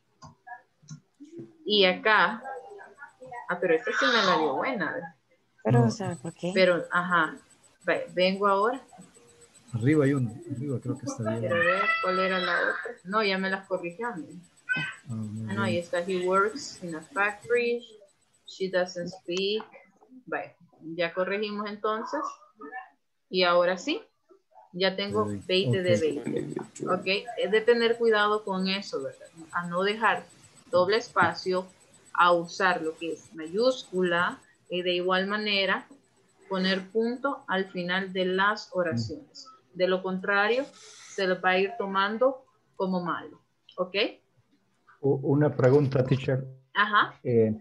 y acá, pero esta sí me la dio buena. Pero, No. ¿sabe por qué? Pero, ajá, vengo ahora. Arriba hay uno, arriba creo que está bien. Quiero ver cuál era la otra. No, ya me las corrigieron. No, ahí está. He works in a factory. She doesn't speak. Vale, ya corregimos entonces. Y ahora sí, ya tengo 20 de 20. Ok, es de tener cuidado con eso, ¿verdad? A no dejar doble espacio, a usar lo que es mayúscula y de igual manera poner punto al final de las oraciones. De lo contrario, se lo va a ir tomando como malo. ¿Ok? Una pregunta, teacher. Ajá.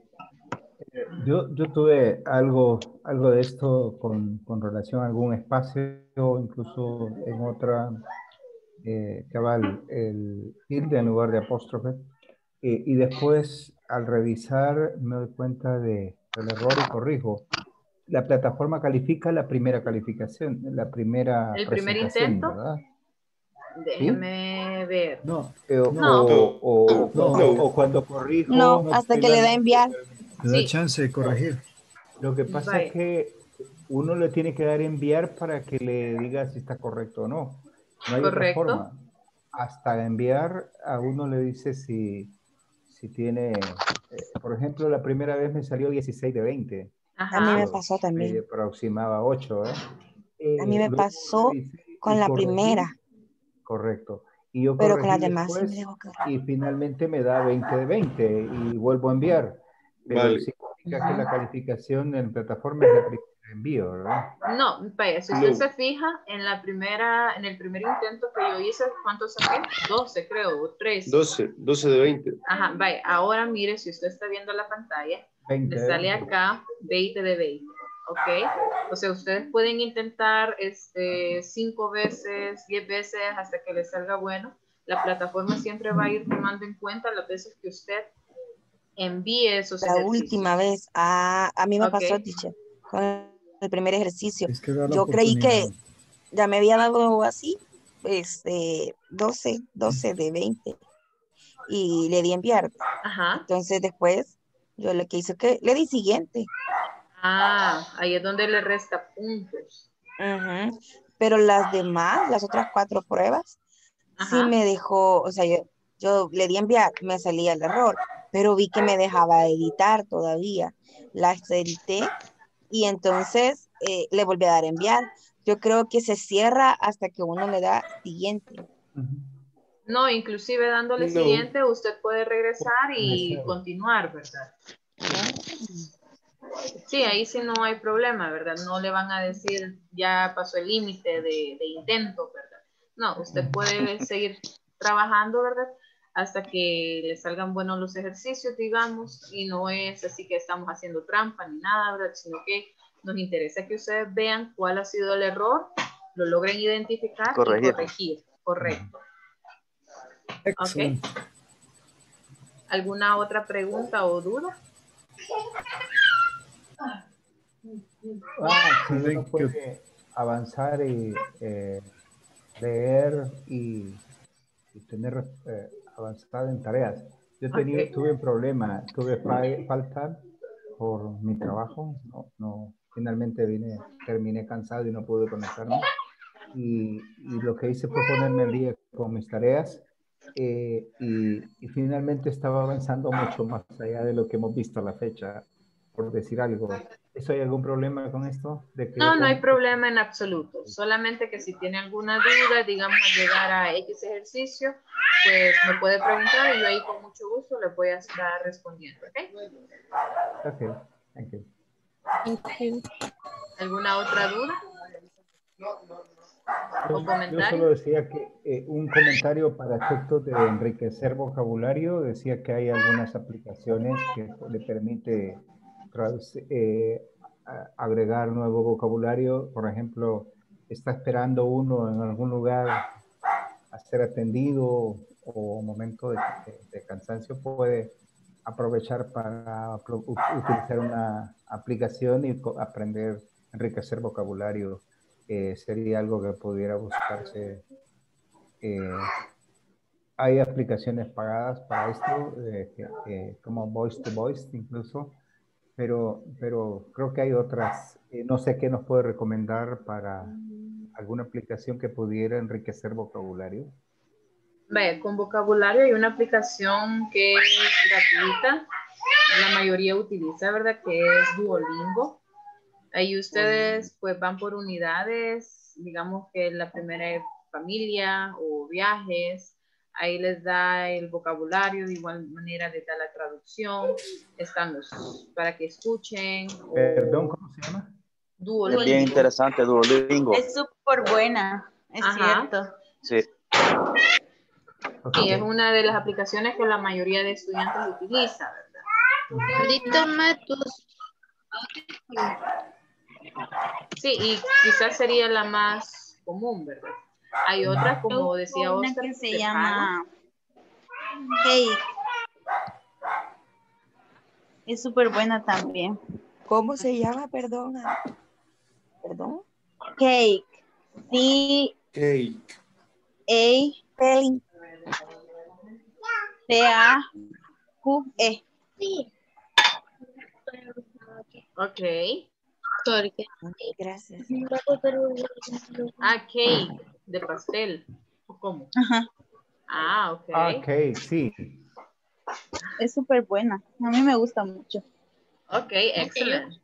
Yo tuve algo de esto con relación a algún espacio, incluso en otra, cabal, el tilde en lugar de apóstrofe. Y después, al revisar, me doy cuenta del error y corrijo. La plataforma califica la primera calificación, la primera ¿El primer presentación, intento? ¿verdad? Déjeme ver. No. No. O cuando corrijo. No, hasta que le da enviar. Le da chance de corregir. Lo que pasa es que uno le tiene que dar enviar para que le diga si está correcto o no. No hay otra forma. Hasta enviar a uno le dice si tiene, por ejemplo, la primera vez me salió 16 de 20. Ajá. A mí me pasó también. Me aproximaba 8. A mí me pasó con la primera. Correcto. Y yo pero con las después, demás sí me dejó quedar. y finalmente me da 20 de 20 y vuelvo a enviar. Pero Vale. significa que la calificación en plataforma es la primera envío, ¿verdad? No, vaya, si usted se fija en el primer intento que yo hice, ¿cuánto saqué? 12 creo, o 13. 12 de 20. Ajá, vaya, ahora mire, si usted está viendo la pantalla, 20, le sale acá 20 de 20, ¿ok? O sea, ustedes pueden intentar 5 veces, 10 veces hasta que les salga bueno. La plataforma siempre va a ir tomando en cuenta las veces que usted envíe esos ejercicios. La última vez, a mí me pasó, teacher, con el primer ejercicio. Es que da la yo creí que oportunidad. ya me había dado así, 12 de 20 y le di enviar. Ajá. Entonces después yo lo que hice que le di siguiente. Ahí es donde le resta puntos. Pero las demás, las otras 4 pruebas, sí me dejó, o sea, yo le di enviar, me salía el error, pero vi que me dejaba editar todavía. Las edité y entonces le volví a dar enviar. Yo creo que se cierra hasta que uno le da siguiente. No, inclusive dándole siguiente, usted puede regresar y continuar, ¿verdad? Sí, ahí sí no hay problema, ¿verdad? No le van a decir ya pasó el límite de intento, ¿verdad? No, usted puede seguir trabajando, ¿verdad? Hasta que le salgan buenos los ejercicios, digamos, y no es así que estamos haciendo trampa ni nada, ¿verdad? Sino que nos interesa que ustedes vean cuál ha sido el error, lo logren identificar y corregir. Correcto. Excellent. Ok. ¿Alguna otra pregunta o duda? Si uno puede avanzar y leer y tener avanzado en tareas. Yo tuve un problema, tuve falta por mi trabajo, finalmente terminé cansado y no pude conectarme. Y lo que hice fue ponerme al día con mis tareas y finalmente estaba avanzando mucho más allá de lo que hemos visto a la fecha, por decir algo. ¿Eso hay algún problema con esto? No, no hay problema en absoluto. Solamente que si tiene alguna duda, digamos, al llegar a X ejercicio, pues me puede preguntar y yo ahí con mucho gusto le voy a estar respondiendo, ¿ok? Ok, thank you. ¿Alguna otra duda? ¿O comentario? Yo solo decía que un comentario para efectos de enriquecer vocabulario, decía que hay algunas aplicaciones que le permite agregar nuevo vocabulario. Por ejemplo, está esperando uno en algún lugar a ser atendido o momento de cansancio, puede aprovechar para utilizar una aplicación y aprender, enriquecer vocabulario. Sería algo que pudiera buscarse. Hay aplicaciones pagadas para esto, como Voice to Voice incluso, pero creo que hay otras. No sé qué nos puede recomendar para alguna aplicación que pudiera enriquecer vocabulario. Vaya, con vocabulario hay una aplicación que es gratuita, la mayoría utiliza, ¿verdad? Que es Duolingo. Ahí ustedes pues van por unidades, digamos que la primera es familia o viajes, ahí les da el vocabulario, de igual manera les da la traducción, están los para que escuchen. Perdón, ¿cómo se llama? Duolingo. Es bien interesante Duolingo. Es súper buena, es cierto. Sí. Sí, es una de las aplicaciones que la mayoría de estudiantes utiliza, ¿verdad? Sí, y quizás sería la más común, ¿verdad? Hay otra, como decía una Oscar, que se llama Cake. Es súper buena también. ¿Cómo se llama? Perdón. ¿Perdón? Cake. Cake. Spelling. C-A-Q-E. Ok. Gracias. Cake, de pastel. ¿Cómo? Ajá. Ok. Ok, sí. Es súper buena. A mí me gusta mucho. Ok, excelente.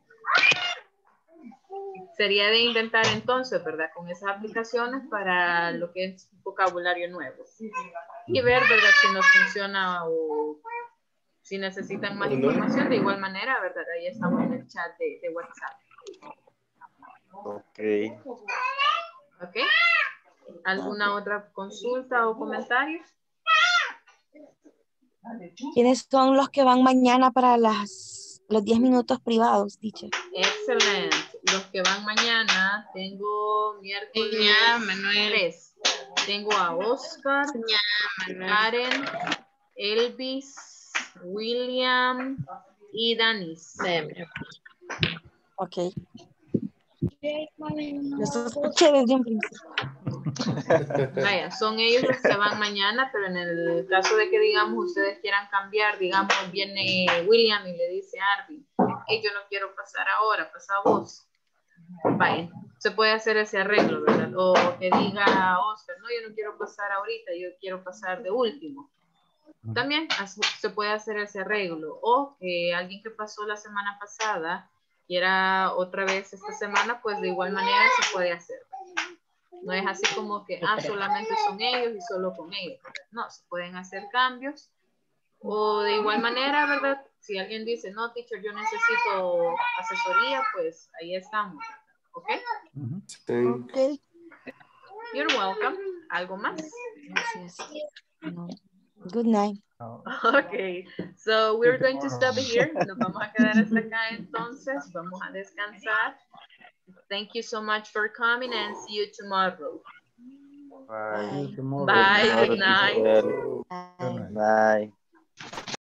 Sería de intentar entonces, ¿verdad? Con esas aplicaciones para lo que es vocabulario nuevo. Y ver, ¿verdad? Si nos funciona o si necesitan más información, de igual manera, ¿verdad? Ahí estamos en el chat de WhatsApp. Ok. Ok. ¿Alguna otra consulta o comentario? ¿Quiénes son los que van mañana para los 10 minutos privados, teacher? Excelente. Los que van mañana, tengo miércoles 3. Tengo a Oscar, Karen, Elvis, William y Danis. Ok. Los escuché desde un principio. Vaya, son ellos los que van mañana, pero en el caso de que, digamos, ustedes quieran cambiar, digamos, viene William y le dice a Arvin, yo no quiero pasar ahora, pasa vos. Vaya, se puede hacer ese arreglo, ¿verdad? O que diga Oscar, no, yo no quiero pasar ahorita, yo quiero pasar de último. También se puede hacer ese arreglo. O que alguien que pasó la semana pasada quiera otra vez esta semana, pues de igual manera se puede hacer. No es así como que, solamente son ellos y solo con ellos, ¿verdad? No, se pueden hacer cambios. O de igual manera, ¿verdad? Si alguien dice, no, teacher, yo necesito asesoría, pues ahí estamos. ¿Ok? Ok. You're welcome. ¿Algo más? Gracias. No. Good night. Ok, so we're going to stop here. Nos vamos a quedar hasta acá entonces. Vamos a descansar. Thank you so much for coming and see you tomorrow. Bye. Bye. Good night. Bye.